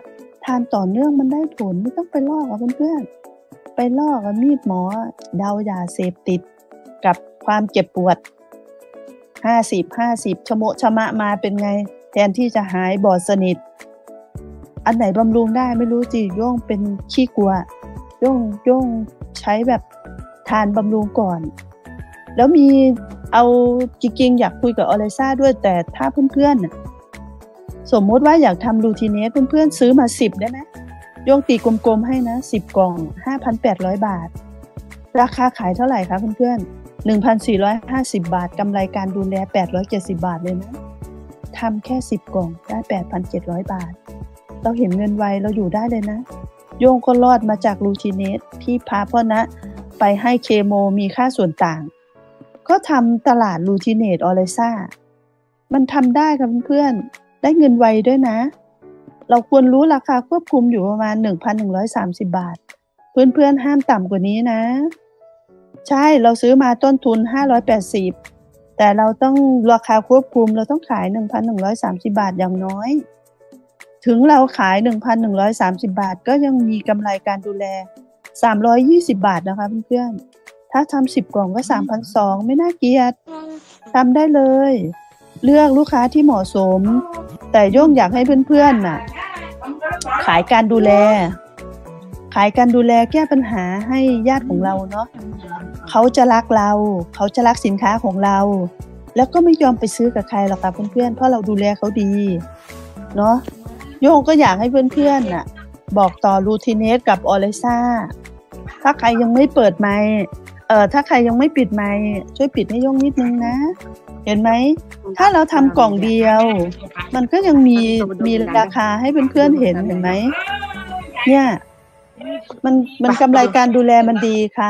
ทานต่อเนื่องมันได้ผลไม่ต้องไปลอกอ่ะเพื่อนๆไปลอกอ่ะมีดหมอเดายาเสพติดกับความเจ็บปวดห้าสิบ ห้าสิบชะโมะชะมะมาเป็นไงแทนที่จะหายบอดสนิทอันไหนบำรุงได้ไม่รู้จิโย่งเป็นขี้กลัวโย่งโย่งใช้แบบทานบำรุงก่อนแล้วมีเอาจริงๆอยากคุยกับออเลซ่าด้วยแต่ถ้าเพื่อนๆสมมติว่าอยากทำลูทีเนสเพื่อนๆซื้อมาสิบได้ไหมโย่งตีกลมๆให้นะสิบกล่อง ห้าพันแปดร้อย บาทราคาขายเท่าไหร่คะเพื่อนๆ หนึ่งพันสี่ร้อยห้าสิบ บาทกำไรการดูแลแปดร้อยเจ็ดสิบบาทเลยนะทำแค่สิบกล่องได้ แปดพันเจ็ดร้อย บาทเราเห็นเงินไวเราอยู่ได้เลยนะโย่งก็รอดมาจากลูทีเนสที่พาพ่อนะไปให้เคโมมีค่าส่วนต่างก็ทำตลาดลูทีเนตออเลซ่ามันทำได้ค่ะเพื่อนๆได้เงินไวด้วยนะเราควรรู้ราคาควบคุมอยู่ประมาณ หนึ่งพันหนึ่งร้อยสามสิบ บาทเพื่อนๆห้ามต่ำกว่านี้นะใช่เราซื้อมาต้นทุนห้าร้อยแปดสิบแต่เราต้องราคาควบคุมเราต้องขาย หนึ่งพันหนึ่งร้อยสามสิบ บาทอย่างน้อยถึงเราขาย หนึ่งพันหนึ่งร้อยสามสิบ บาทก็ยังมีกำไรการดูแลสามร้อยยี่สิบบาทนะคะเพื่อนๆถ้าทำสิบกล่องก็ สามพันสองร้อย ไม่น่าเกลียดทำได้เลยเลือกลูกค้าที่เหมาะสมแต่โย่งอยากให้เพื่อนๆน่ะขายการดูแลขายการดูแลแก้ปัญหาให้ญาติของเราเนาะเขาจะรักเราเขาจะรักสินค้าของเราแล้วก็ไม่ยอมไปซื้อกับใครหรอกค่ะเพื่อนๆเพราะเราดูแลเขาดีเนาะโย่งก็อยากให้เพื่อนๆน่ะบอกต่อลูทีเนสกับออเลซ่าถ้าใครยังไม่เปิดไมค์เอ่อถ้าใครยังไม่ปิดไมค์ช่วยปิดให้โย่งนิดนึงนะเห็นไหมถ้าเราทำกล่องเดียวมันก็ยังมีมีราคาให้เพื่อนๆเห็นเห็นไหมเนี่ยมันมันกำไรการดูแลมันดีค่ะ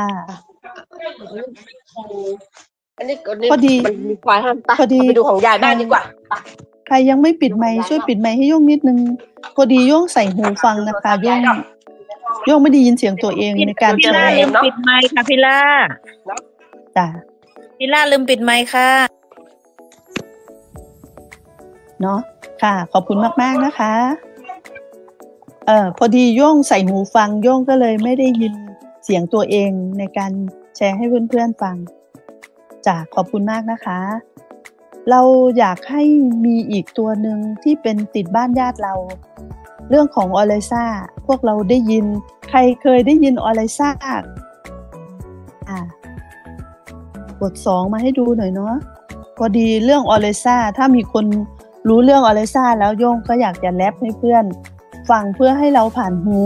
อันนี้พอดีมันมีควายห้ามตาพอดีไปดูของยายบ้างดีกว่าใครยังไม่ปิดไมค์ช่วยปิดไมค์ให้โย่งนิดนึงพอดีโย่งใส่หูฟังนะคะโย่งโย่งไม่ได้ยินเสียงตัวเองในการพี่แชล่าร์ลืมปิดไมค์ค่ะพี่ล่าจ้ะพี่ล่าลืมปิดไมค์ค่ะเนาะค่ะขอบคุณมากๆนะคะเอ่อพอดีโย่งใส่หูฟังโย่งก็เลยไม่ได้ยินเสียงตัวเองในการแชร์ให้เพื่อนๆฟังจ้ะขอบคุณมากนะคะเราอยากให้มีอีกตัวหนึ่งที่เป็นติดบ้านญาติเราเรื่องของออเลซ่าพวกเราได้ยินใครเคยได้ยินออเลซ่าอ่ากดสองมาให้ดูหน่อยเนาะพอดีเรื่องออเลซ่าถ้ามีคนรู้เรื่องออเลซ่าแล้วโย่งก็อยากจะแรปให้เพื่อนฟังเพื่อให้เราผ่านหู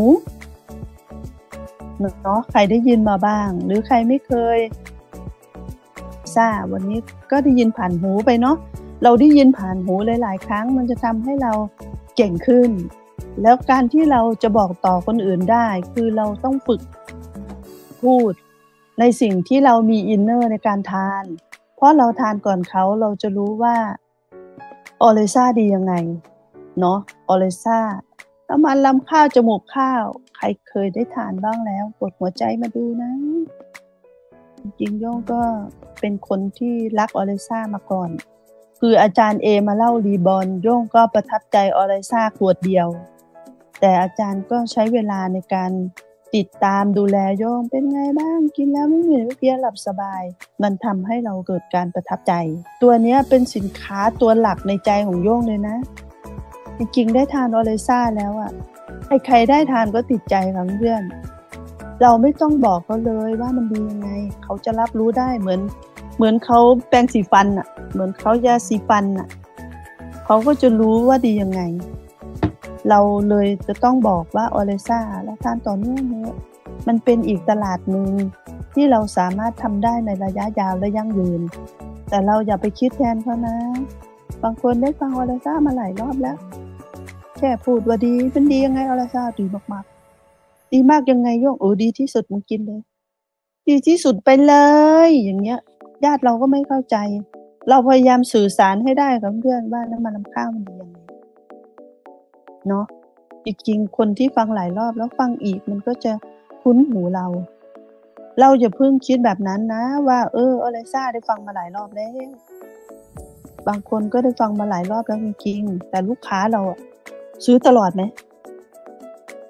เนาะใครได้ยินมาบ้างหรือใครไม่เคยซ่าวันนี้ก็ได้ยินผ่านหูไปเนาะเราได้ยินผ่านหูหลายๆครั้งมันจะทำให้เราเก่งขึ้นแล้วการที่เราจะบอกต่อคนอื่นได้คือเราต้องฝึกพูดในสิ่งที่เรามีอินเนอร์ในการทานเพราะเราทานก่อนเขาเราจะรู้ว่าออเลซ่าดียังไงเนาะออเลซ่าน้ำมันลำข้าวจมูกข้าวใครเคยได้ทานบ้างแล้วกดหัวใจมาดูนะจริงๆโย่งก็เป็นคนที่รักออเลซ่ามาก่อนคืออาจารย์เอมาเล่ารีบอนโย่งก็ประทับใจออเลซ่าขวดเดียวแต่อาจารย์ก็ใช้เวลาในการติดตามดูแลโย่งเป็นไงบ้างกินแล้วไม่เหนื่อยไม่เพลียหลับสบายมันทำให้เราเกิดการประทับใจตัวนี้เป็นสินค้าตัวหลักในใจของโย่งเลยนะจริงๆได้ทานออเลซ่าแล้วอ่ะใครๆได้ทานก็ติดใจค่ะเพื่อนเราไม่ต้องบอกเขาเลยว่ามันดียังไงเขาจะรับรู้ได้เหมือนเหมือนเขาแปรงสีฟันอ่ะเหมือนเขายาสีฟันอ่ะเขาก็จะรู้ว่าดียังไงเราเลยจะต้องบอกว่าออเลซ่าแล้วทานต่อเนื่องเนี่ยมันเป็นอีกตลาดหนึ่งที่เราสามารถทำได้ในระยะยาวและยั่งยืนแต่เราอย่าไปคิดแทนเขานะบางคนได้ฟังออเลซ่ามาหลายรอบแล้วแค่พูดว่าดีเป็นดียังไงออเลซ่าดีมากๆดีมากยังไงโย่งเออดีที่สุดมึงกินเลยดีที่สุดไปเลยอย่างเงี้ยญาติเราก็ไม่เข้าใจเราพยายามสื่อสารให้ได้กับเพื่อนว่าน้ำมันลำข้าวมันดียังไงเนาะจริงๆคนที่ฟังหลายรอบแล้วฟังอีกมันก็จะคุ้นหูเราเราอย่าเพิ่งคิดแบบนั้นนะว่าเออออเลซ่าได้ฟังมาหลายรอบแล้วบางคนก็ได้ฟังมาหลายรอบแล้วจริงๆแต่ลูกค้าเราอะซื้อตลอดไหม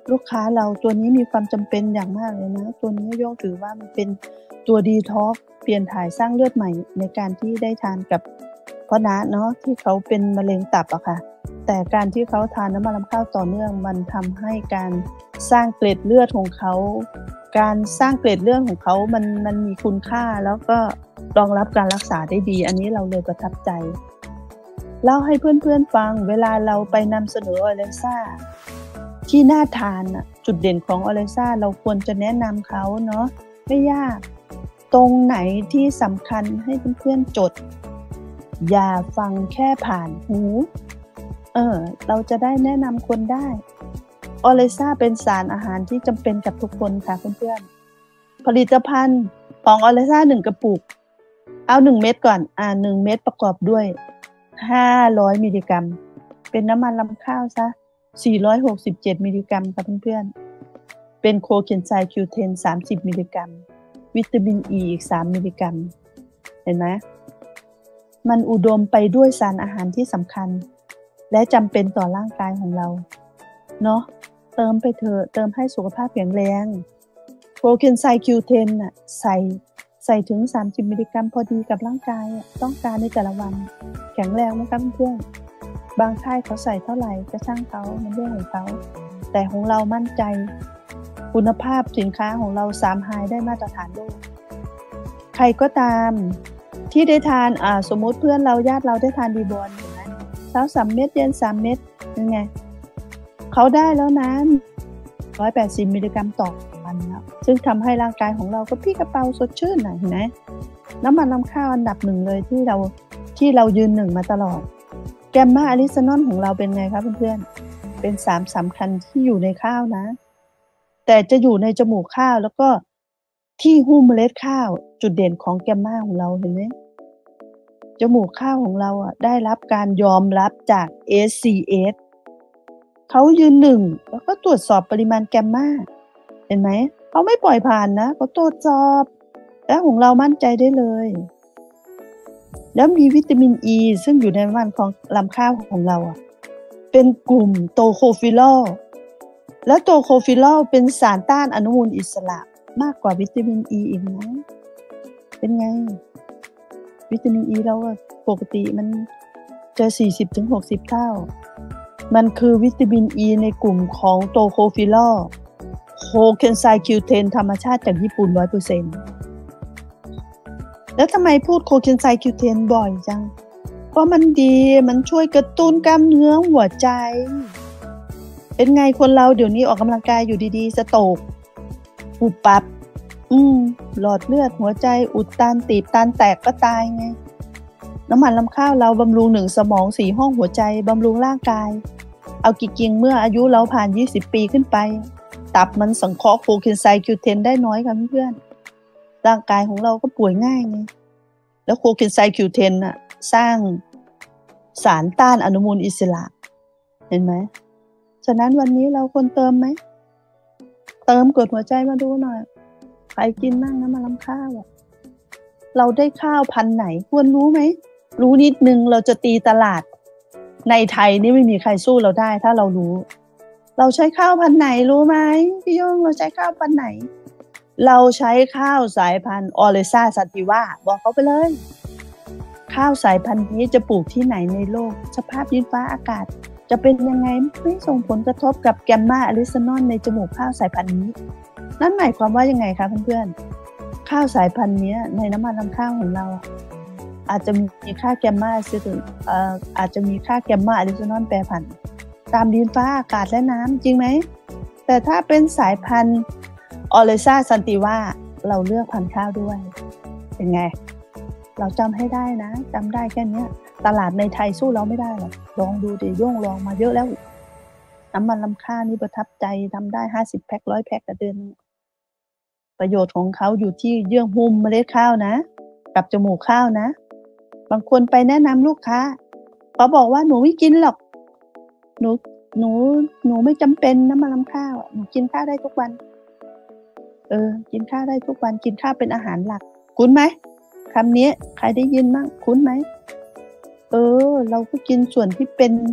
ลูกค้าเราตัวนี้มีความจำเป็นอย่างมากเลยนะตัวนี้โยงถือว่ามันเป็นตัวดีท็อกซ์เปลี่ยนถ่ายสร้างเลือดใหม่ในการที่ได้ทานกับพ่อน้าเนาะที่เขาเป็นมะเร็งตับอะค่ะแต่การที่เขาทานน้ำมันลำข้าวต่อเนื่องมันทำให้การสร้างเกล็ดเลือดของเขาการสร้างเกล็ดเลือดของเขามันมันมีคุณค่าแล้วก็รองรับการรักษาได้ดีอันนี้เราเลยประทับใจเล่าให้เพื่อนๆฟังเวลาเราไปนำเสนออเลซ่าที่น่าทานน่ะจุดเด่นของอเลซ่าเราควรจะแนะนำเขาเนาะไม่ยากตรงไหนที่สำคัญให้เพื่อนๆจดอย่าฟังแค่ผ่านหูเออเราจะได้แนะนำคนได้ออเลซ่าเป็นสารอาหารที่จำเป็นกับทุกคนค่ะเพื่อนๆผลิตภัณฑ์ของออเลซ่าหนึ่งกระปุกเอาหนึ่งเม็ดก่อนอ่าหนึ่งเม็ดประกอบด้วยห้าร้อยมิลลิกรัมเป็นน้ำมันลำข้าวซะสี่ร้อยหกสิบเจ็ดมิลลิกรัมค่ะเพื่อนๆเป็นโคเคนไซคิวเทนสามสิบมิลลิกรัมวิตามินอีอีกสามมิลลิกรัมเห็นไหมมันอุดมไปด้วยสารอาหารที่สำคัญและจำเป็นต่อร่างกายของเราเนาะเติมไปเถอะเติมให้สุขภาพแข็งแรงโคเคนไซคิวเทนน่ะใส่ใส่ถึงสามสิบมิลลิกรัมพอดีกับร่างกายต้องการในแต่ละวันแข็งแรงไหมครับเพื่อนบางค่ายเขาใส่เท่าไหร่ก็ช่างเขาเป็นเรื่องของเขาแต่ของเรามั่นใจคุณภาพสินค้าของเราสามไฮได้มาตรฐานโลกใครก็ตามที่ได้ทานอ่าสมมติเพื่อนเราญาติเราได้ทานดีบอลอย่างนั้นเช้าสามเม็ดเย็นสามเม็ดยังไงเขาได้แล้วนะหนึ่งร้อยแปดสิบมิลลิกรัมต่อวันแล้วซึ่งทำให้ร่างกายของเราก็พี่กระเป๋าสดชื่นนะเห็นไหมน้ำมันลำข้าวอันดับหนึ่งเลยที่เราที่เรายืนหนึ่งมาตลอดแกมมาอะลิซานอลของเราเป็นไงครับเพื่อนๆเป็นสารสำคัญที่อยู่ในข้าวนะแต่จะอยู่ในจมูกข้าวแล้วก็ที่หุ้มเมล็ดข้าวจุดเด่นของแกมมาของเราเห็นไหมจมูกข้าวของเราอ่ะได้รับการยอมรับจาก เอส ซี เอส เขายืนหนึ่งแล้วก็ตรวจสอบปริมาณแกมมาเห็นไหมเขาไม่ปล่อยผ่านนะเขาตรวจสอบแล้วของเรามั่นใจได้เลยแล้วมีวิตามินอีซึ่งอยู่ในน้ำมันของลำข้าวของเราอ่ะเป็นกลุ่มโตโคฟิลอลและโตโคฟิลอลเป็นสารต้านอนุมูลอิสระมากกว่าวิตามินอีอีกนะเป็นไงวิตามินอีเราปกติมันจะ สี่สิบถึงหกสิบ เท่ามันคือวิตามินอีในกลุ่มของโตโคฟิลอลโคเคนไซคิวเทนธรรมชาติจากญี่ปุ่น ร้อยเปอร์เซ็นต์ แล้วทำไมพูดโคเคนไซคิวเทนบ่อยจังเพราะมันดีมันช่วยกระตุ้นกล้ามเนื้อหัวใจเป็นไงคนเราเดี๋ยวนี้ออกกำลังกายอยู่ดีๆสโตรกปุบปับอืมหลอดเลือดหัวใจอุดตันตีบตันแตกก็ตายไงน้ำมันลำข้าวเราบำรุงหนึ่งสมองสี่ห้องหัวใจบำรุงร่างกายเอากี่กิ่งเมื่ออายุเราผ่านยี่สิบปีขึ้นไปตับมันสังเคราะห์โคเคนไซคิวเทนได้น้อยค่ะเพื่อนร่างกายของเราก็ป่วยง่ายไงแล้วโคเคนไซคิวเทนน่ะสร้างสารต้านอนุมูลอิสระเห็นไหมฉะนั้นวันนี้เราควรเติมไหมเติมกดหัวใจมาดูหน่อยใครกินมั่งน้ำมันลำข้าวอ่ะเราได้ข้าวพันธุ์ไหนควรรู้ไหมรู้นิดนึงเราจะตีตลาดในไทยนี่ไม่มีใครสู้เราได้ถ้าเรารู้เราใช้ข้าวพันธุ์ไหนรู้ไหมพี่โยงเราใช้ข้าวพันธุ์ไหนเราใช้ข้าวสายพันธุ์ออเลซ่าซันติวาบอกเขาไปเลยข้าวสายพันธุ์นี้จะปลูกที่ไหนในโลกสภาพดินฟ้าอากาศจะเป็นยังไงไม่ส่งผลกระทบกับแกมมาอะลิซานอลในจมูกข้าวสายพันธุ์นี้นั่นหมายความว่ายังไงคะเพื่อนๆข้าวสายพันธุ์นี้ในน้ำมันลำข้าวของเราอาจจะมีค่าแกมมาซิลเอ่ออาจจะมีค่าแกมมาอะลิซานอลแปรผันตามดินฟ้าอากาศและน้ำจริงไหมแต่ถ้าเป็นสายพันธุ์ออเลซ่าซันติวาเราเลือกพันธุ์ข้าวด้วยเป็นไงเราจำให้ได้นะจำได้แค่นี้ตลาดในไทยสู้เราไม่ได้หรอกลองดูดิย่องลองมาเยอะแล้วน้ำมันลำข้าวนี่ประทับใจทำได้ห้าสิบแพ็คร้อยแพ็คต่อเดือนประโยชน์ของเขาอยู่ที่เยื่อหุ้มเมล็ดข้าวนะกับจมูกข้าวนะบางคนไปแนะนำลูกค้าเขาบอกว่าหนูไม่กินหรอกหนูหนูหนูไม่จำเป็นน้ำมันลำข้าวหนูกินข้าวได้ทุกวันเออกินข้าวได้ทุกวันกินข้าวเป็นอาหารหลักคุ้นไหมคำนี้ใครได้ยินบ้างคุ้นไหมเออเราก็กินส่วนที่เป็น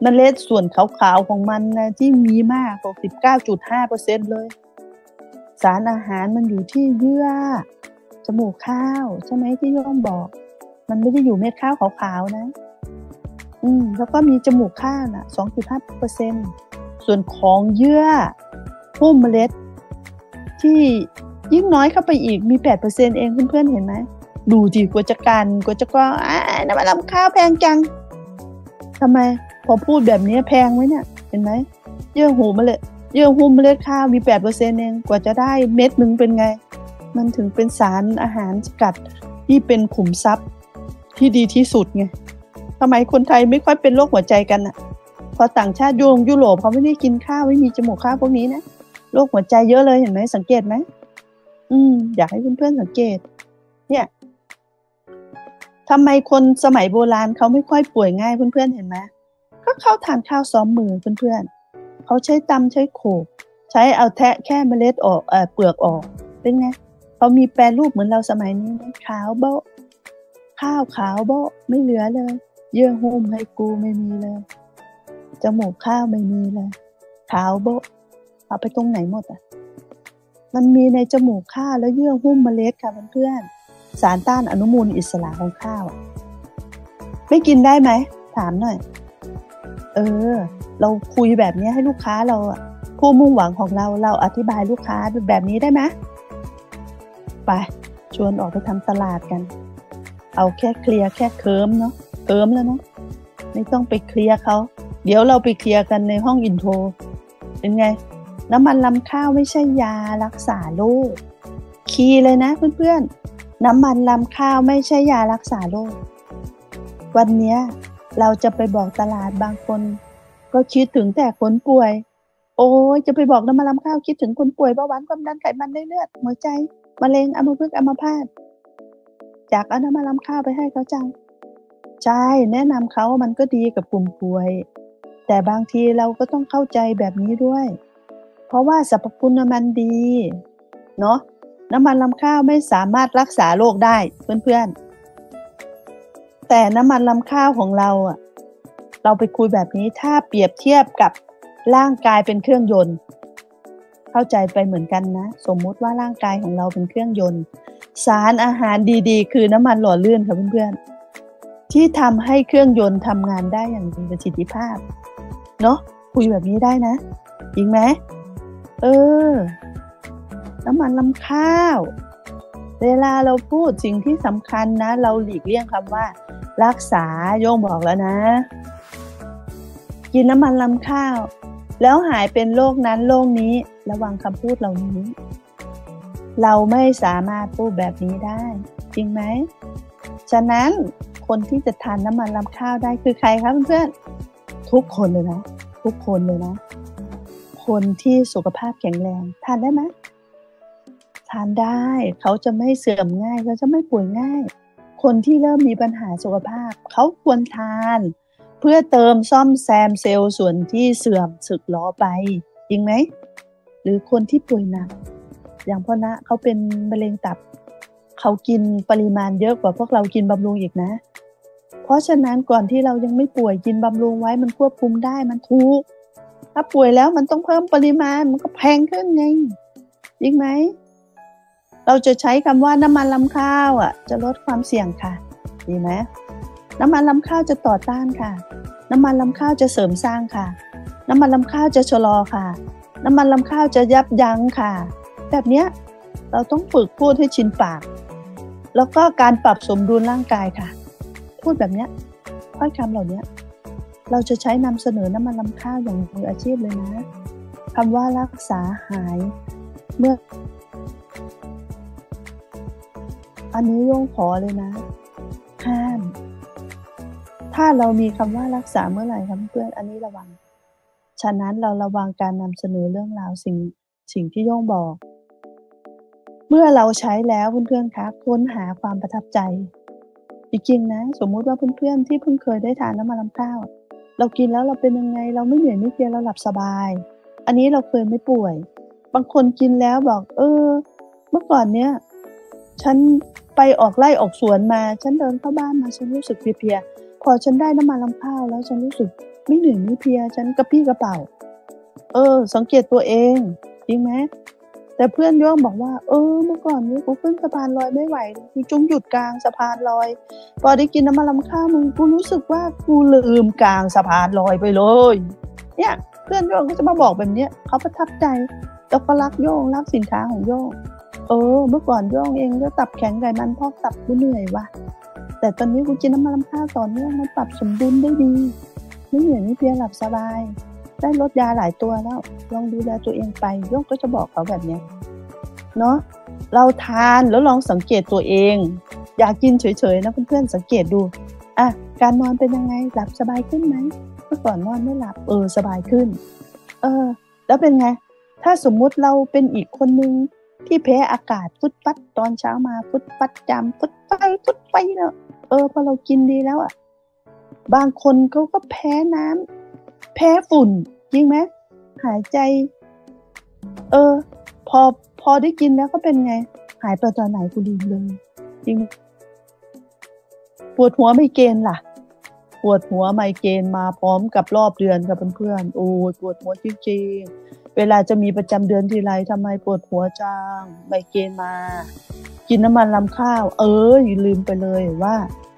เมล็ดส่วนขาวๆของมันนะที่มีมาก หกสิบเก้าจุดห้าเปอร์เซ็นต์ เลยสารอาหารมันอยู่ที่เยื่อจมูกข้าวใช่ไหมที่โยมบอกมันไม่ได้อยู่เม็ดข้าวขาวๆนะอืมแล้วก็มีจมูกข้าวน่ะ สองจุดห้าเปอร์เซ็นต์ ส่วนของเยื่อหุ้มเมล็ดที่ยิ่งน้อยเข้าไปอีกมี แปดเปอร์เซ็นต์ เองเพื่อนๆเห็นไหมดูดิกว่าจะกันกว่าจะก็อ่าน้ำมันลำข้าวแพงจังทำไมพอพูดแบบนี้แพงไหมเนี่ยเห็นไหมเยื่อหูเมล็ดเยื่อหุ้มเมล็ดข้าวมี แปดเปอร์เซ็นต์ เองกว่าจะได้เม็ดนึงเป็นไงมันถึงเป็นสารอาหารสกัดที่เป็นขุมทรัพย์ที่ดีที่สุดไงทำไมคนไทยไม่ค่อยเป็นโรคหัวใจกันอ่ะพอต่างชาติยุโรปยุโรปเขาไม่ได้กินข้าวไม่มีจมูกข้าวพวกนี้นะโรคหัวใจเยอะเลยเห็นไหมสังเกตไหมอืมอยากให้เพื่อนๆสังเกตเนี่ยทำไมคนสมัยโบราณเขาไม่ค่อยป่วยง่ายเพื่อนๆเห็นไหมก็เขาทานข้าวซ้อมมือเพื่อนๆเขาใช้ตำใช้โขกใช้เอาแทะแค่เมล็ดออกเอ่อเปลือกออกเป็นไงเขามีแปรรูปเหมือนเราสมัยนี้ไหมขาวโบ๊ะข้าวขาวโบ๊ะไม่เหลือเลยเยื่อหุ้มให้กูไม่มีเลยจมูกข้าวไม่มีเลยขาวโบ๊ะเอาไปตรงไหนหมดอ่ะมันมีในจมูกข้าวแล้วเยื่อหุ้มเมล็ดค่ะเพื่อนๆสารต้านอนุมูลอิสระของข้าวไม่กินได้ไหมถามหน่อยเออเราคุยแบบนี้ให้ลูกค้าเราอ่ะผู้มุ่งหวังของเราเราอธิบายลูกค้าแบบนี้ได้ไหมไปชวนออกไปทำตลาดกันเอาแค่เคลียร์แค่เคิร์มเนาะเคิร์มแล้วเนาะไม่ต้องไปเคลียร์เขาเดี๋ยวเราไปเคลียร์กันในห้องอินโทรเป็นไงน้ำมันลำข้าวไม่ใช่ยารักษาโรคคีย์เลยนะเพื่อนๆน้ำมันลำข้าวไม่ใช่ยารักษาโรควันนี้เราจะไปบอกตลาดบางคนก็คิดถึงแต่คนป่วยโอ้ยจะไปบอกน้ำมันลำข้าวคิดถึงคนป่วยเบาหวานความดันไขมันในเลือดหัวใจมะเร็งอัมพฤกษ์อัมพาตจากเอาน้ำมันลำข้าวไปให้เขาจังใช่แนะนำเขามันก็ดีกับกลุ่มป่วยแต่บางทีเราก็ต้องเข้าใจแบบนี้ด้วยเพราะว่าสรรพคุณมันดีเนาะน้ำมันลำข้าวไม่สามารถรักษาโรคได้เพื่อนๆแต่น้ำมันลำข้าวของเราอ่ะเราไปคุยแบบนี้ถ้าเปรียบเทียบกับร่างกายเป็นเครื่องยนต์เข้าใจไปเหมือนกันนะสมมุติว่าร่างกายของเราเป็นเครื่องยนต์สารอาหารดีๆคือน้ำมันหล่อลื่นค่ะเพื่อนๆที่ทำให้เครื่องยนต์ทำงานได้อย่างมีประสิทธิภาพเนาะคุยแบบนี้ได้นะจริงไหมเออน้ำมันลำข้าวเวลาเราพูดสิ่งที่สำคัญนะเราหลีกเลี่ยงคำว่ารักษาโยงบอกแล้วนะกินน้ำมันลำข้าวแล้วหายเป็นโรคนั้นโรคนี้ระวังคำพูดเหล่านี้เราไม่สามารถพูดแบบนี้ได้จริงไหมฉะนั้นคนที่จะทานน้ำมันลำข้าวได้คือใครครับเพื่อนๆทุกคนเลยนะทุกคนเลยนะคนที่สุขภาพแข็งแรงทานได้ไหมทานได้เขาจะไม่เสื่อมง่ายเขาจะไม่ป่วยง่ายคนที่เริ่มมีปัญหาสุขภาพเขาควรทานเพื่อเติมซ่อมแซมเซลล์ส่วนที่เสื่อมสึกหรอไปจริงไหมหรือคนที่ป่วยหนักอย่างพ่อณะเขาเป็นมะเร็งตับเขากินปริมาณเยอะกว่าพวกเรากินบำรุงอีกนะเพราะฉะนั้นก่อนที่เรายังไม่ป่วยกินบำรุงไว้มันควบคุมได้มันถูกถ้าป่วยแล้วมันต้องเพิ่มปริมาณมันก็แพงขึ้นไงจริงไหมเราจะใช้คำว่าน้ำมันลำข้าวอ่ะจะลดความเสี่ยงค่ะดีไหมน้ำมันลำข้าวจะต่อต้านค่ะน้ำมันลำข้าวจะเสริมสร้างค่ะน้ำมันลำข้าวจะชะลอค่ะน้ำมันลำข้าวจะยับยั้งค่ะแบบเนี้ยเราต้องฝึกพูดให้ชินปากแล้วก็การปรับสมดุลร่างกายค่ะพูดแบบเนี้ยถ้อยคำเหล่านี้เราจะใช้นำเสนอน้ำมันลำข้าวอย่างมืออาชีพเลยนะคำว่ารักษาหายเมื่ออันนี้โยงขอเลยนะห้ามถ้าเรามีคำว่ารักษาเมื่อไหร่ครับเพื่อนอันนี้ระวังฉะนั้นเราระวังการนำเสนอเรื่องราวสิ่งสิ่งที่โยงบอกเมื่อเราใช้แล้วเพื่อนๆคะค้นหาความประทับใจจริงๆนะสมมุติว่าเพื่อนๆที่เพิ่งเคยได้ทานน้ำมันลำข้าวเรากินแล้วเราเป็นยังไงเราไม่เหนื่อยไม่เพลียเราหลับสบายอันนี้เราเคยไม่ป่วยบางคนกินแล้วบอกเออเมื่อก่อนเนี้ยฉันไปออกไร่ออกสวนมาฉันเดินเข้าบ้านมาฉันรู้สึกเพลียๆพอฉันได้น้ำมันลำข้าวแล้วฉันรู้สึกไม่เหนื่อยไม่เพลียฉันกระปี้กระเป๋าเออสังเกตตัวเองจริงไหมแต่เพื่อนโยมบอกว่าเออเมื่อก่อนนี้กูขึ้นสะพานลอยไม่ไหวกูจุ้งหยุดกลางสะพานลอยพอได้กินน้ำมันลำข้าวมึงกูรู้สึกว่ากูลืมกลางสะพานลอยไปเลยเนี่ยเพื่อนโยมก็จะมาบอกแบบเนี้ยเขาประทับใจแล้วก็รักโยงรักสินค้าของโยงเออเมื่อก่อนโยงเองก็ตับแข็งไขมันพอกตับกูเหนื่อยว่ะแต่ตอนนี้กูกินน้ำมันลำข้าวต่อเนื่องมันปรับสมดุลได้ดีไม่เหนื่อยไม่เพลียหลับสบายได้ลดยาหลายตัวแล้วลองดูแลตัวเองไปโยงก็จะบอกเขาแบบเนี้ยเนาะเราทานแล้วลองสังเกตตัวเองอยากกินเฉยๆนะเพื่อนๆสังเกตดูอ่ะการนอนเป็นยังไงหลับสบายขึ้นไหมเมื่อก่อนนอนไม่หลับเออสบายขึ้นเออแล้วเป็นไงถ้าสมมุติเราเป็นอีกคนนึงที่แพ้อากาศฟุดฟัดตอนเช้ามาฟุดฟัดจำฟุดไฟฟุดไฟเนอะเออพอเรากินดีแล้วอ่ะบางคนเขาก็แพ้น้ำแพ้ฝุ่นจริงไหมหายใจเออพอพอได้กินแล้วก็เป็นไงหายไปตอนไหนกูลืมเลยจริงปวดหัวไมเกรนล่ะปวดหัวไมเกรนมาพร้อมกับรอบเดือนกับเพื่อนๆโอ้ยปวดหัวจริงๆเวลาจะมีประจำเดือนทีไรทำไมปวดหัวจังไมเกรนมากินน้ำมันลำข้าวเออลืมไปเลยว่า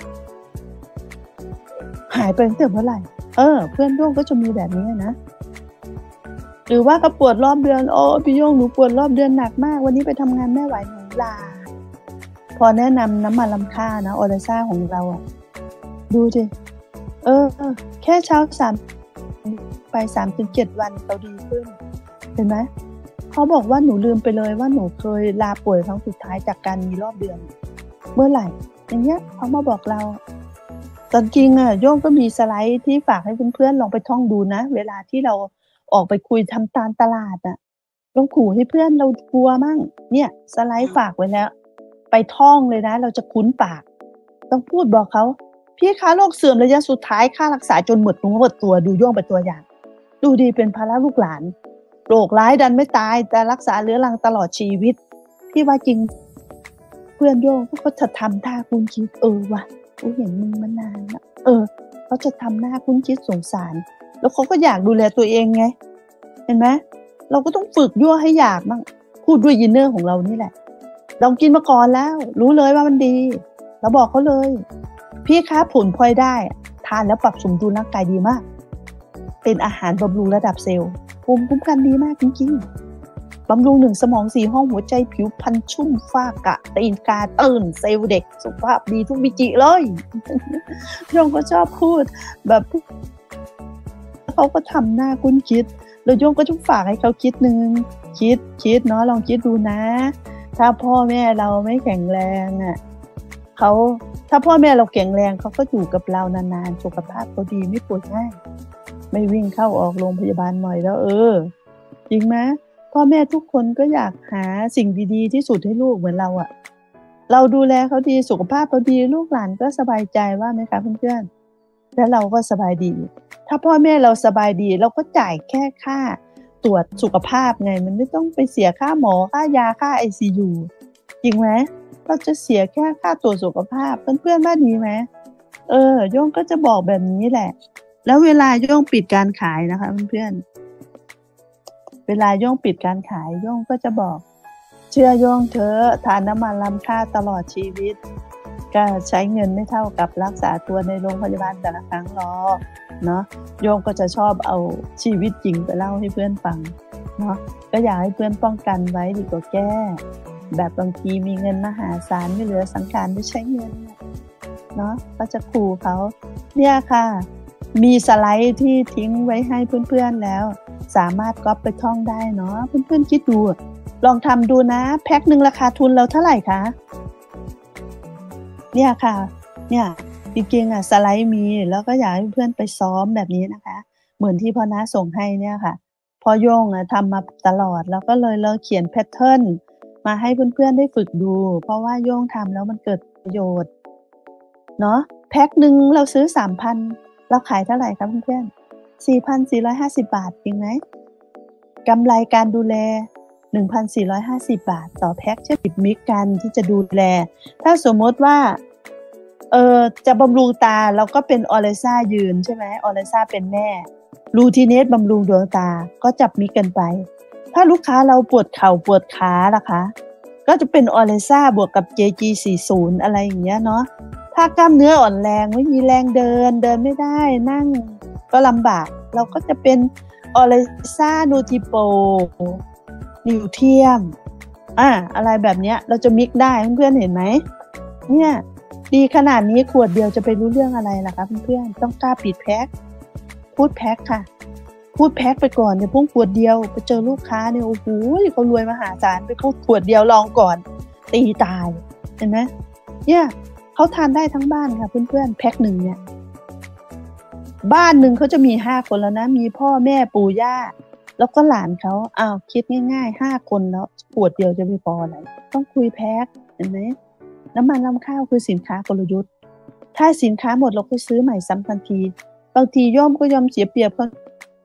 หายไปตั้งแต่เมื่อไหร่เออเพื่อนร่วมก็จะมีแบบนี้นะหรือว่าก็ปวดรอบเดือนโอ้พี่โยงหนูปวดรอบเดือนหนักมากวันนี้ไปทำงานไม่ไหวหนูลาพอแนะนำน้ำมันลำข้าวนะออเรซ่าของเราอ่ะดูดิเออแค่เช้าสามไปสามถึงเจ็ดวันเราดีขึ้นเห็นไหมเขาบอกว่าหนูลืมไปเลยว่าหนูเคยลาป่วยครั้งสุดท้ายจากการมีรอบเดือนเมื่อไหร่อย่างเงี้ยเขามาบอกเราตอนจริงอ่ะโยงก็มีสไลด์ที่ฝากให้เพื่อนๆลองไปท่องดูนะเวลาที่เราออกไปคุยทำตามตลาดอ่ะลองขู่ให้เพื่อนเรากลัวมั่งเนี่ยสไลด์ฝากไว้แล้วไปท่องเลยนะเราจะคุ้นปากต้องพูดบอกเขาพี่คะโรคเสื่อมระยะสุดท้ายค่ารักษาจนหมดตัวหมดตัวดูโยงเป็นตัวอย่างดูดีเป็นภาระลูกหลานโรคร้ายดันไม่ตายแต่รักษาเรื้อรังตลอดชีวิตพี่ว่าจริงเพื่อนโยงก็จะทำท่าคุ้นคิดเออว่ะกูเห็นมึงมานานแล้วเออเขาจะทำหน้าคุ้นคิดสงสารแล้วเขาก็อยากดูแลตัวเองไงเห็นไหมเราก็ต้องฝึกยั่วให้อยากบ้างพูดด้วยยินเนอร์ของเรานี่แหละลองกินมาก่อนแล้วรู้เลยว่ามันดีเราบอกเขาเลยพี่คะผลพลอยได้ทานแล้วปรับสมดุลร่างกายดีมากเป็นอาหารบำรุงระดับเซลล์ภูมิคุ้มกันดีมากจริงๆบำรุงหนึ่งสมองสี่ห้องหัวใจผิวพรรณชุ่มฟ้ากะตีนกาตื่นเซลล์เด็กสุขภาพดีทุกมิติเลยโยงก็ชอบพูดแบบเขาก็ทำหน้าคุ้นคิดแล้วโยงก็ต้องฝากให้เขาคิดนึงคิดคิดเนาะลองคิดดูนะถ้าพ่อแม่เราไม่แข็งแรงอ่ะเขาถ้าพ่อแม่เราแข็งแรงเขาก็อยู่กับเรานานๆสุขภาพเขาดีไม่ป่วยง่ายไม่วิ่งเข้าออกโรงพยาบาลหน่อยแล้วเออจริงไหมพ่อแม่ทุกคนก็อยากหาสิ่งดีๆที่สุดให้ลูกเหมือนเราอ่ะเราดูแลเขาดีสุขภาพเขาดีลูกหลานก็สบายใจว่าไหมคะเพื่อนๆและเราก็สบายดีถ้าพ่อแม่เราสบายดีเราก็จ่ายแค่ค่าตรวจสุขภาพไงมันไม่ต้องไปเสียค่าหมอค่ายาค่า ไอ ซี ยู จริงไหมเราจะเสียแค่ค่าตรวจสุขภาพเพื่อนๆว่าดีไหมเออโย่งก็จะบอกแบบนี้แหละแล้วเวลาโย่งปิดการขายนะคะเพื่อนๆเวลาโย่งปิดการขายโย่งก็จะบอกเชื่อโย่งเถอะทานน้ำมันลำค่าตลอดชีวิตก็ใช้เงินไม่เท่ากับรักษาตัวในโรงพยาบาลแต่ละครั้งหรอกเนาะโย่งก็จะชอบเอาชีวิตจริงไปเล่าให้เพื่อนฟังเนาะก็อยากให้เพื่อนป้องกันไว้ดีกว่าแก้แบบบางทีมีเงินมหาศาลไม่เหลือสังขารไม่ใช้เงินเนาะก็จะขู่เขาเนี่ยค่ะมีสไลด์ที่ทิ้งไว้ให้เพื่อนๆแล้วสามารถก๊อปไปท่องได้เนาะเพื่อนๆคิดดูลองทำดูนะแพ็คหนึ่งราคาทุนเราเท่าไหร่คะเนี่ยค่ะเนี่ยจริงๆอ่ะสไลด์มีแล้วก็อยากให้เพื่อนไปซ้อมแบบนี้นะคะเหมือนที่พ่อน้าส่งให้เนี่ยค่ะพอโยงอ่ะทำมาตลอดแล้วก็เลยเราเขียนแพทเทิร์นมาให้เพื่อนๆได้ฝึกดูเพราะว่าโยงทำแล้วมันเกิดประโยชน์เนาะแพ็คหนึ่งเราซื้อ สามพัน เราขายเท่าไหร่ครับเพื่อนๆ สี่พันสี่ร้อยห้าสิบ บาทจริงไหมกำไรการดูแล หนึ่งพันสี่ร้อยห้าสิบ บาทต่อแพ็คเช่นมิกกันที่จะดูแลถ้าสมมติว่าเออจะบำรุงตาเราก็เป็นออเรซ่ายืนใช่ไหมออเรซ่าเป็นแม่ลูทีเนสบำรุงดวงตาก็จับมิกกันไปถ้าลูกค้าเราปวดเข่าปวดขาล่ะคะก็จะเป็นออเรซ่าบวกกับ เจ จี สี่สิบ อะไรอย่างเงี้ยเนาะถ้ากล้ามเนื้ออ่อนแรงไม่มีแรงเดินเดินไม่ได้นั่งก็ลำบากเราก็จะเป็นออเรซ่านูทิโปนิวเทียมอ่ะอะไรแบบเนี้ยเราจะมิกได้เพื่อนๆเห็นไหมเนี่ยดีขนาดนี้ขวดเดียวจะไปรู้เรื่องอะไรล่ะคะเพื่อนๆต้องกล้าปิดแพ็คพูดแพ็คค่ะพูดแพ็คไปก่อนเนี่ยพุ่งขวดเดียวไปเจอลูกค้าเนี่ยโอ้โหเขารวยมหาศาลไปพูดขวดเดียวลองก่อนตีตายเห็นไหมเนี่ยเขาทานได้ทั้งบ้านค่ะเพื่อนๆแพ็คหนึ่งเนี่ยบ้านหนึ่งเขาจะมีห้าคนแล้วนะมีพ่อแม่ปู่ย่าแล้วก็หลานเขาอ้าวคิดง่ายๆห้าคนแล้วขวดเดียวจะไม่พออะไรต้องคุยแพ็คเห็นไหมน้ำมันรำข้าวคือสินค้ากลยุทธ์ถ้าสินค้าหมดเราก็ซื้อใหม่ซ้ำทันทีบางทีย่อมก็ยอมเสียเปรียบเขา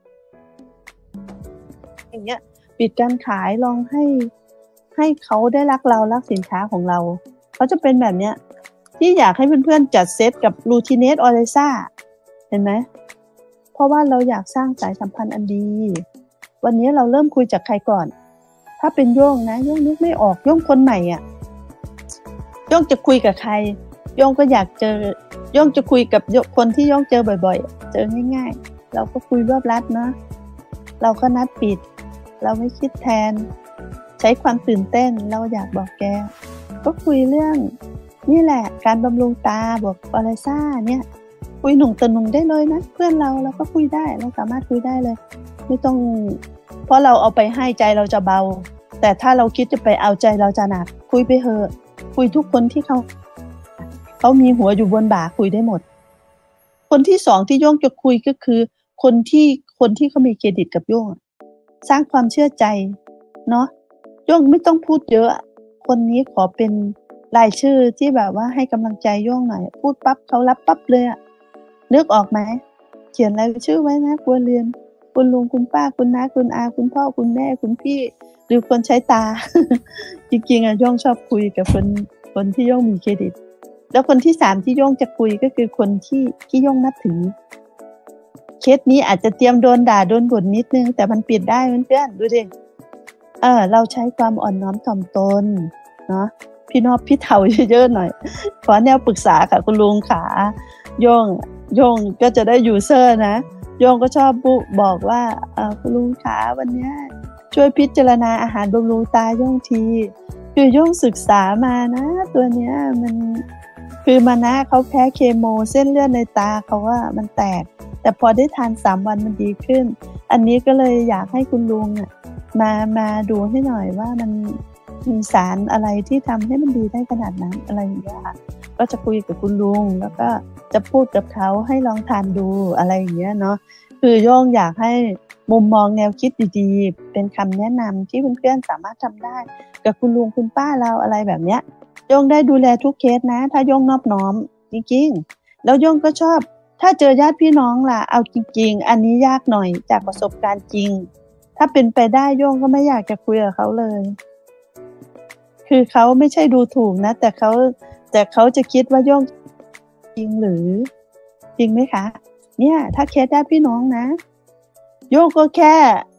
อย่างเงี้ยปิดการขายลองให้ให้เขาได้รักเรารักสินค้าของเราเขาจะเป็นแบบเนี้ยที่อยากให้เพื่อนๆจัดเซตกับลูทีเนสออเรซ่าเห็นไหมเพราะว่าเราอยากสร้างสายสัมพันธ์อันดีวันนี้เราเริ่มคุยจากใครก่อนถ้าเป็นโย่งนะโย่งนึกไม่ออกโย่งคนใหม่อ่ะโย่งจะคุยกับใครโย่งก็อยากเจอโย่งจะคุยกับคนที่โย่งเจอบ่อยๆเจอง่ายๆเราก็คุยรวบรัดนะเราก็นัดปิดเราไม่คิดแทนใช้ความตื่นเต้นเราอยากบอกแกก็คุยเรื่องนี่แหละการบำรุงตาบอกออเรซ่าเนี่ยคุยหนุ่งตะนุ่งได้เลยนะเพื่อนเราเราก็คุยได้เราสามารถคุยได้เลยไม่ต้องเพราะเราเอาไปให้ใจเราจะเบาแต่ถ้าเราคิดจะไปเอาใจเราจะหนักคุยไปเถอะคุยทุกคนที่เขาเขามีหัวอยู่บนบ่าคุยได้หมดคนที่สองที่โย่งจะคุยก็คือคนที่คนที่เขามีเครดิตกับโย่งสร้างความเชื่อใจเนาะโย่งไม่ต้องพูดเยอะคนนี้ขอเป็นรายชื่อที่แบบว่าให้กำลังใจโย่งหน่อยพูดปั๊บเขารับปั๊บเลยอะนึกออกไหมเขียนรายชื่อไว้นะครัวเรือนคุณลุงคุณป้าคุณน้าคุณอาคุณพ่อคุณแม่คุณพี่หรือคนใช้ตา จริงๆอะโย่งชอบคุยกับคนคนที่โย่งมีเครดิตแล้วคนที่สามที่โย่งจะคุยก็คือคนที่ที่โย่งนับถือเคสนี้อาจจะเตรียมโดนด่าโดนบ่นนิดนึงแต่มันปิดได้เพื่อนๆดูดิเออเราใช้ความอ่อนน้อมถ่อมตนเนาะพี่นอบพี่เฒ่าเยอะๆหน่อยขอแนวปรึกษาค่ะคุณลุงขาโย่งโย่งก็จะได้ยูเซอร์นะโย่งก็ชอบบอกว่าเออคุณลุงขาวันนี้ช่วยพิจารณาอาหารบำรุงตาโย่งทีคือโย่งศึกษามานะตัวเนี้ยมันคือมานะเขาแพ้เคโมเส้นเลือดในตาเขาว่ามันแตกแต่พอได้ทานสามวันมันดีขึ้นอันนี้ก็เลยอยากให้คุณลุงอ่ะมามาดูให้หน่อยว่ามันมีสารอะไรที่ทำให้มันดีได้ขนาดนั้นอะไรอย่างเงี้ยค่ะก็จะคุยกับคุณลุงแล้วก็จะพูดกับเขาให้ลองทานดูอะไรอย่างเงี้ยเนาะคือโย่งอยากให้มุมมองแนวคิดดีๆเป็นคำแนะนำที่เพื่อนๆสามารถทำได้กับคุณลุงคุณป้าเราอะไรแบบเนี้ยโย่งได้ดูแลทุกเคสนะถ้าโย่งนอบน้อมจริงๆแล้วโย่งก็ชอบถ้าเจอญาติพี่น้องล่ะเอาจริงๆอันนี้ยากหน่อยจากประสบการณ์จริงถ้าเป็นไปได้โย่งก็ไม่อยากจะคุยกับเขาเลยคือเขาไม่ใช่ดูถูกนะแต่เขาแต่เขาจะคิดว่าโย่งจริงหรือจริงไหมคะเนี่ยถ้าเคสญาติพี่น้องนะโย่งก็แค่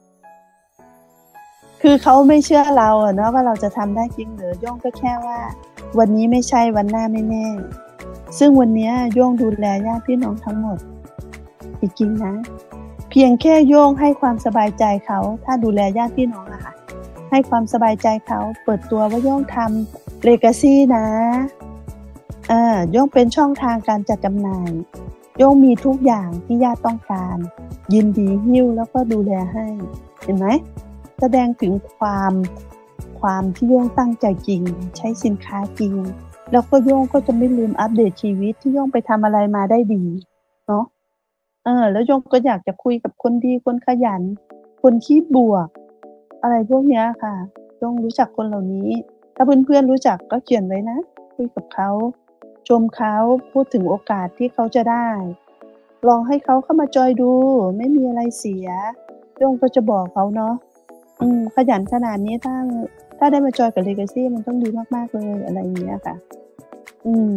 คือเขาไม่เชื่อเราอะเนาะว่าเราจะทำได้จริงหรือโย่งก็แค่ว่าวันนี้ไม่ใช่วันหน้าไม่แน่ซึ่งวันนี้โย่งดูแลญาติพี่น้องทั้งหมดจริงๆนะเพียงแค่โย่งให้ความสบายใจเขาถ้าดูแลญาติพี่น้องอะค่ะให้ความสบายใจเขาเปิดตัวว่าโย่งทำเลกาซี่นะอ่าโย่งเป็นช่องทางการจัดจำหน่ายโย่งมีทุกอย่างที่ญาติต้องการยินดีหิ้วแล้วก็ดูแลให้เห็นไหมแสดงถึงความความที่โย่งตั้งใจจริงใช้สินค้าจริงแล้วก็โย่งก็จะไม่ลืมอัปเดตชีวิตที่โย่งไปทำอะไรมาได้ดีเนาะเออแล้วโย่งก็อยากจะคุยกับคนดีคนขยันคนที่บวกอะไรพวกนี้ค่ะโย่งรู้จักคนเหล่านี้ถ้าเพื่อนๆรู้จักก็เขียนไว้นะคุยกับเขาชมเขาพูดถึงโอกาสที่เขาจะได้ลองให้เขาเข้ามาจอยดูไม่มีอะไรเสียโย่งก็จะบอกเขาเนาะอืมขยันขนาดนี้ถ้าถ้าได้มาจอยกับ Legacy มันต้องดีมากๆเลยอะไรอย่างเงี้ยค่ะอืม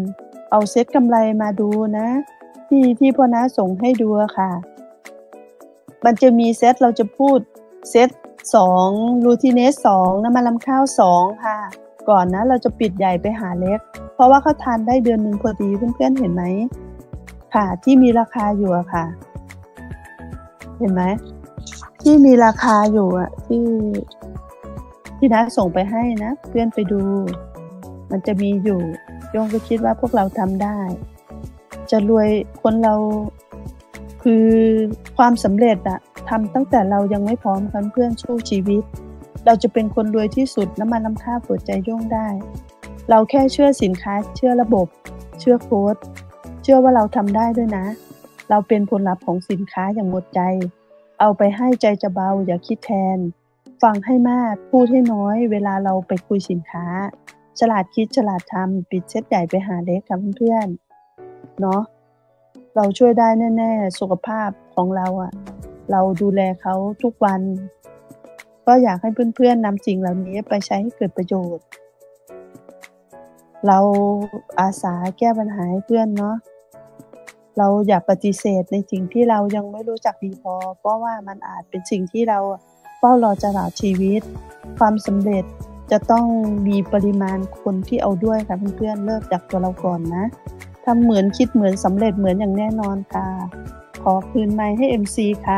เอาเซ็ตกำไรมาดูนะที่ที่พ่อน้าส่งให้ดูค่ะมันจะมีเซ็ตเราจะพูดเซ็ตสองลูทิเนสสองน้ำมันลำข้าวสองค่ะก่อนนะเราจะปิดใหญ่ไปหาเล็กเพราะว่าเขาทานได้เดือนหนึ่งพอดีเพื่อนๆเห็นไหมค่ะที่มีราคาอยู่อะค่ะเห็นไหมที่มีราคาอยู่อะที่ที่น้าส่งไปให้นะเพื่อนไปดูมันจะมีอยู่โยงก็คิดว่าพวกเราทำได้จะรวยคนเราคือความสำเร็จอะทำตั้งแต่เรายังไม่พร้อมกันเพื่อนสู้ชีวิตเราจะเป็นคนรวยที่สุดน้ำมันน้ำค่าเปิดใจโย่งได้เราแค่เชื่อสินค้าเชื่อระบบเชื่อโค้ดเชื่อว่าเราทำได้ด้วยนะเราเป็นผลลัพธ์ของสินค้าอย่างหมดใจเอาไปให้ใจจะเบาอย่าคิดแทนฟังให้มากพูดให้น้อยเวลาเราไปคุยสินค้าฉลาดคิดฉลาดทำปิดเซ็ตใหญ่ไปหาเล็กค่ะเพื่อนๆเนาะเราช่วยได้แน่ๆสุขภาพของเราอะเราดูแลเขาทุกวันก็อยากให้เพื่อนๆนำสิ่งเหล่านี้ไปใช้ให้เกิดประโยชน์เราอาสาแก้ปัญหาให้เพื่อนเนาะเราอย่าปฏิเสธในสิ่งที่เรายังไม่รู้จักดีพอเพราะว่ามันอาจเป็นสิ่งที่เราเฝ้ารอตลอดชีวิตความสำเร็จจะต้องมีปริมาณคนที่เอาด้วยค่ะเพื่อนๆเริ่มจากตัวเราก่อนนะทำเหมือนคิดเหมือนสำเร็จเหมือนอย่างแน่นอนค่ะขอคืนไมค์ให้ เอ็ม ซี ค่ะ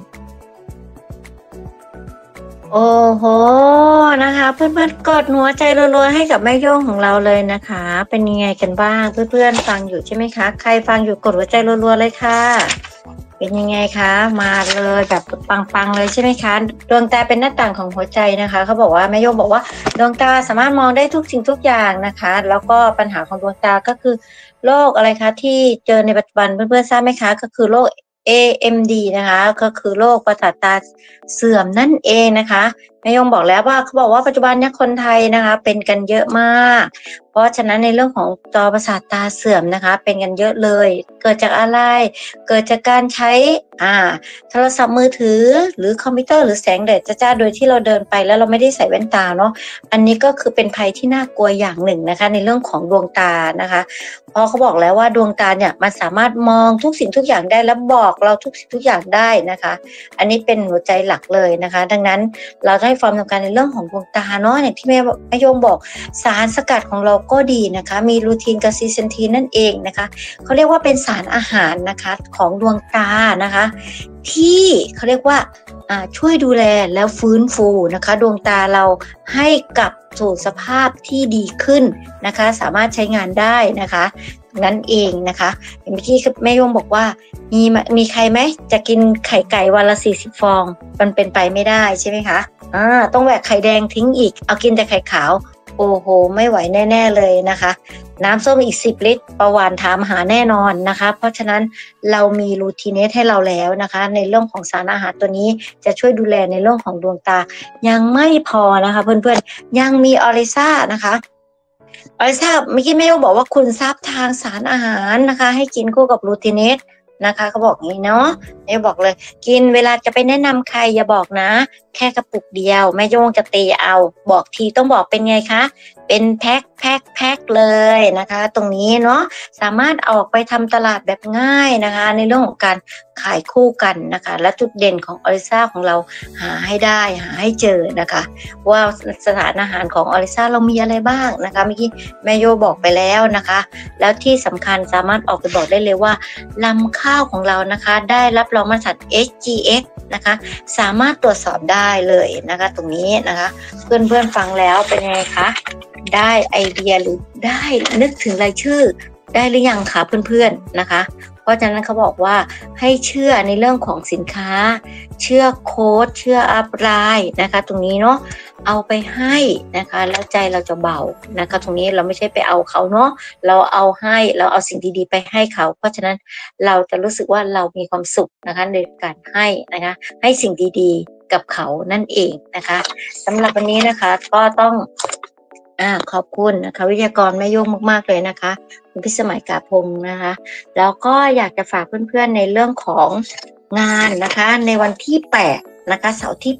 โอ้โหนะคะเพื่อนๆกดหัวใจรัวๆให้กับแม่โย่งของเราเลยนะคะเป็นยังไงกันบ้างเพื่อนๆฟังอยู่ใช่ไหมคะใครฟังอยู่กดหัวใจรัวๆเลยค่ะเป็นยังไงคะมาเลยแบบปังๆเลยใช่ไหมคะดวงตาเป็นหน้าต่างของหัวใจนะคะเขาบอกว่าแม่โย่งบอกว่าดวงตาสามารถมองได้ทุกสิ่งทุกอย่างนะคะแล้วก็ปัญหาของดวงตาก็คือโรคอะไรคะที่เจอในปัจจุบันเพื่อนๆทราบไหมคะก็คือโรคเอ เอ็ม ดี นะคะก็คือโรคประสาทตาเสื่อมนั่นเองนะคะแม่ยงบอกแล้วว่าเขาบอกว่าปัจจุบันนี้คนไทยนะคะเป็นกันเยอะมากเพราะฉะนั้นในเรื่องของจอประสาทตาเสื่อมนะคะเป็นกันเยอะเลยเกิดจากอะไรเกิดจากการใช้อ่าโทรศัพท์มือถือหรือคอมพิวเตอร์หรือแสงแดดจ้าๆโดยที่เราเดินไปแล้วเราไม่ได้ใส่แว่นตาเนาะอันนี้ก็คือเป็นภัยที่น่ากลัวอย่างหนึ่งนะคะในเรื่องของดวงตานะคะเพราะเขาบอกแล้วว่าดวงตาเนี่ยมันสามารถมองทุกสิ่งทุกอย่างได้และบอกเราทุกสิ่งทุกอย่างได้นะคะอันนี้เป็นหัวใจหลักเลยนะคะดังนั้นเราให้ความสำคัญในเรื่องของดวงตาเนาะอย่างที่แม่แม่โยงบอกสารสกัดของเราก็ดีนะคะมีลูทีนกับซีเซนทีนนั่นเองนะคะเขาเรียกว่าเป็นสารอาหารนะคะของดวงตานะคะที่เขาเรียกว่าช่วยดูแลแล้วฟื้นฟูนะคะดวงตาเราให้กลับสู่สภาพที่ดีขึ้นนะคะสามารถใช้งานได้นะคะนั่นเองนะคะเมื่อกี้แม่โยงบอกว่ามีมีใครไหมจะกินไข่ไก่วันละสี่สิบฟองมันเป็นไปไม่ได้ใช่ไหมคะอ่าต้องแหวกไข่แดงทิ้งอีกเอากินแต่ไข่ขาวโอ้โหไม่ไหวแน่ๆเลยนะคะน้ำส้มอีกสิบลิตรประวานถามหาแน่นอนนะคะเพราะฉะนั้นเรามีลูทีเนสให้เราแล้วนะคะในเรื่องของสารอาหารตัวนี้จะช่วยดูแลในเรื่องของดวงตายังไม่พอนะคะเพื่อนๆยังมีออริซ่านะคะออริซ่าเมื่อกี้แม่โยบอกว่าคุณทราบทางสารอาหารนะคะให้กินคู่กับลูทีเนสนะคะเขาบอกงี้เนาะแม่บอกเลยกินเวลาจะไปแนะนำใครอย่าบอกนะแค่กระปุกเดียวแม่โยงจะตีเอาบอกทีต้องบอกเป็นไงคะเป็นแพ็คแพ็คแพ็คเลยนะคะตรงนี้เนาะสามารถออกไปทำตลาดแบบง่ายนะคะในเรื่องของการขายคู่กันนะคะและจุดเด่นของออริซ่าของเราหาให้ได้หาให้เจอนะคะว่าสถานอาหารของออริซ่าเรามีอะไรบ้างนะคะเมื่อกี้แม่โยบอกไปแล้วนะคะแล้วที่สำคัญสามารถออกไปบอกได้เลยว่าลำข้าวของเรานะคะได้รับรองมาตรฐาน เอช จี เอ็กซ์ นะคะสามารถตรวจสอบได้เลยนะคะตรงนี้นะคะเพื่อนๆฟังแล้วเป็นไงคะได้ไอเดียหรือได้นึกถึงรายชื่อได้หรือยังคะเพื่อนๆนะคะเพราะฉะนั้นเขาบอกว่าให้เชื่อในเรื่องของสินค้าเชื่อโค้ดเชื่ออัพไลน์นะคะตรงนี้เนาะเอาไปให้นะคะแล้วใจเราจะเบานะคะตรงนี้เราไม่ใช่ไปเอาเขาเนาะเราเอาให้เราเอาสิ่งดีๆไปให้เขาเพราะฉะนั้นเราจะรู้สึกว่าเรามีความสุขนะคะในการให้นะคะให้สิ่งดีๆกับเขานั่นเองนะคะสำหรับวันนี้นะคะก็ต้องอ่าขอบคุณนะคะวิทยากรแม่โยงมากๆเลยนะคะคุณพิสมัยกาพงศ์นะคะแล้วก็อยากจะฝากเพื่อนๆในเรื่องของงานนะคะในวันที่แปดนะคะเสาร์ที่แปด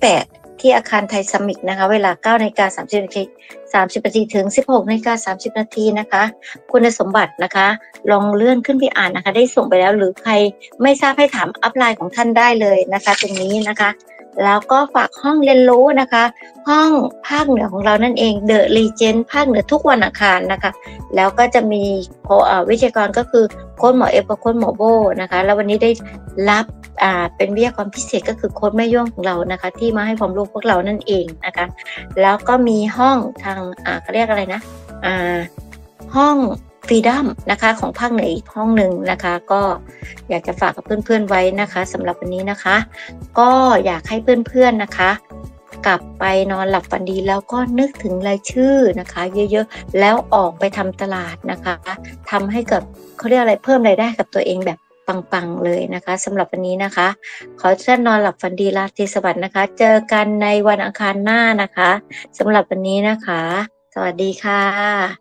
ที่อาคารไทยซัมมิตนะคะเวลา เก้านาฬิกาสามสิบนาทีสามสิบนาทีถึง สิบหกนาฬิกาสามสิบนาทีนะคะคุณสมบัตินะคะลองเลื่อนขึ้นไปอ่านนะคะได้ส่งไปแล้วหรือใครไม่ทราบให้ถามอัพไลน์ของท่านได้เลยนะคะตรงนี้นะคะแล้วก็ฝากห้องเรียนรู้นะคะห้องภาคเหนือของเรานั่นเอง The Legend ภาคเหนือทุกวันอังคารนะคะแล้วก็จะมีวิทยากรก็คือโค้ชหมอเอฟกับโค้ชหมอโบนะคะแล้ววันนี้ได้รับอ่าเป็นวิทยากรพิเศษก็คือโค้ชแม่ย่วงของเรานะคะที่มาให้ความรู้พวกเรานั่นเองนะคะแล้วก็มีห้องทางอ่าเขาเรียกอะไรนะอ่าห้องฟรีดัมนะคะของภาคเหนืออีกห้องหนึ่งนะคะก็อยากจะฝากกับเพื่อนๆไว้นะคะสำหรับวันนี้นะคะก็อยากให้เพื่อนๆนะคะกลับไปนอนหลับฝันดีแล้วก็นึกถึงรายชื่อนะคะเยอะๆแล้วออกไปทำตลาดนะคะทำให้กับเขาเรียกอะไรเพิ่มรายได้กับตัวเองแบบปังๆเลยนะคะสำหรับวันนี้นะคะขอให้ท่านนอนหลับฝันดีราตรีสวัสดิ์นะคะเจอกันในวันอังคารหน้านะคะสำหรับวันนี้นะคะสวัสดีค่ะ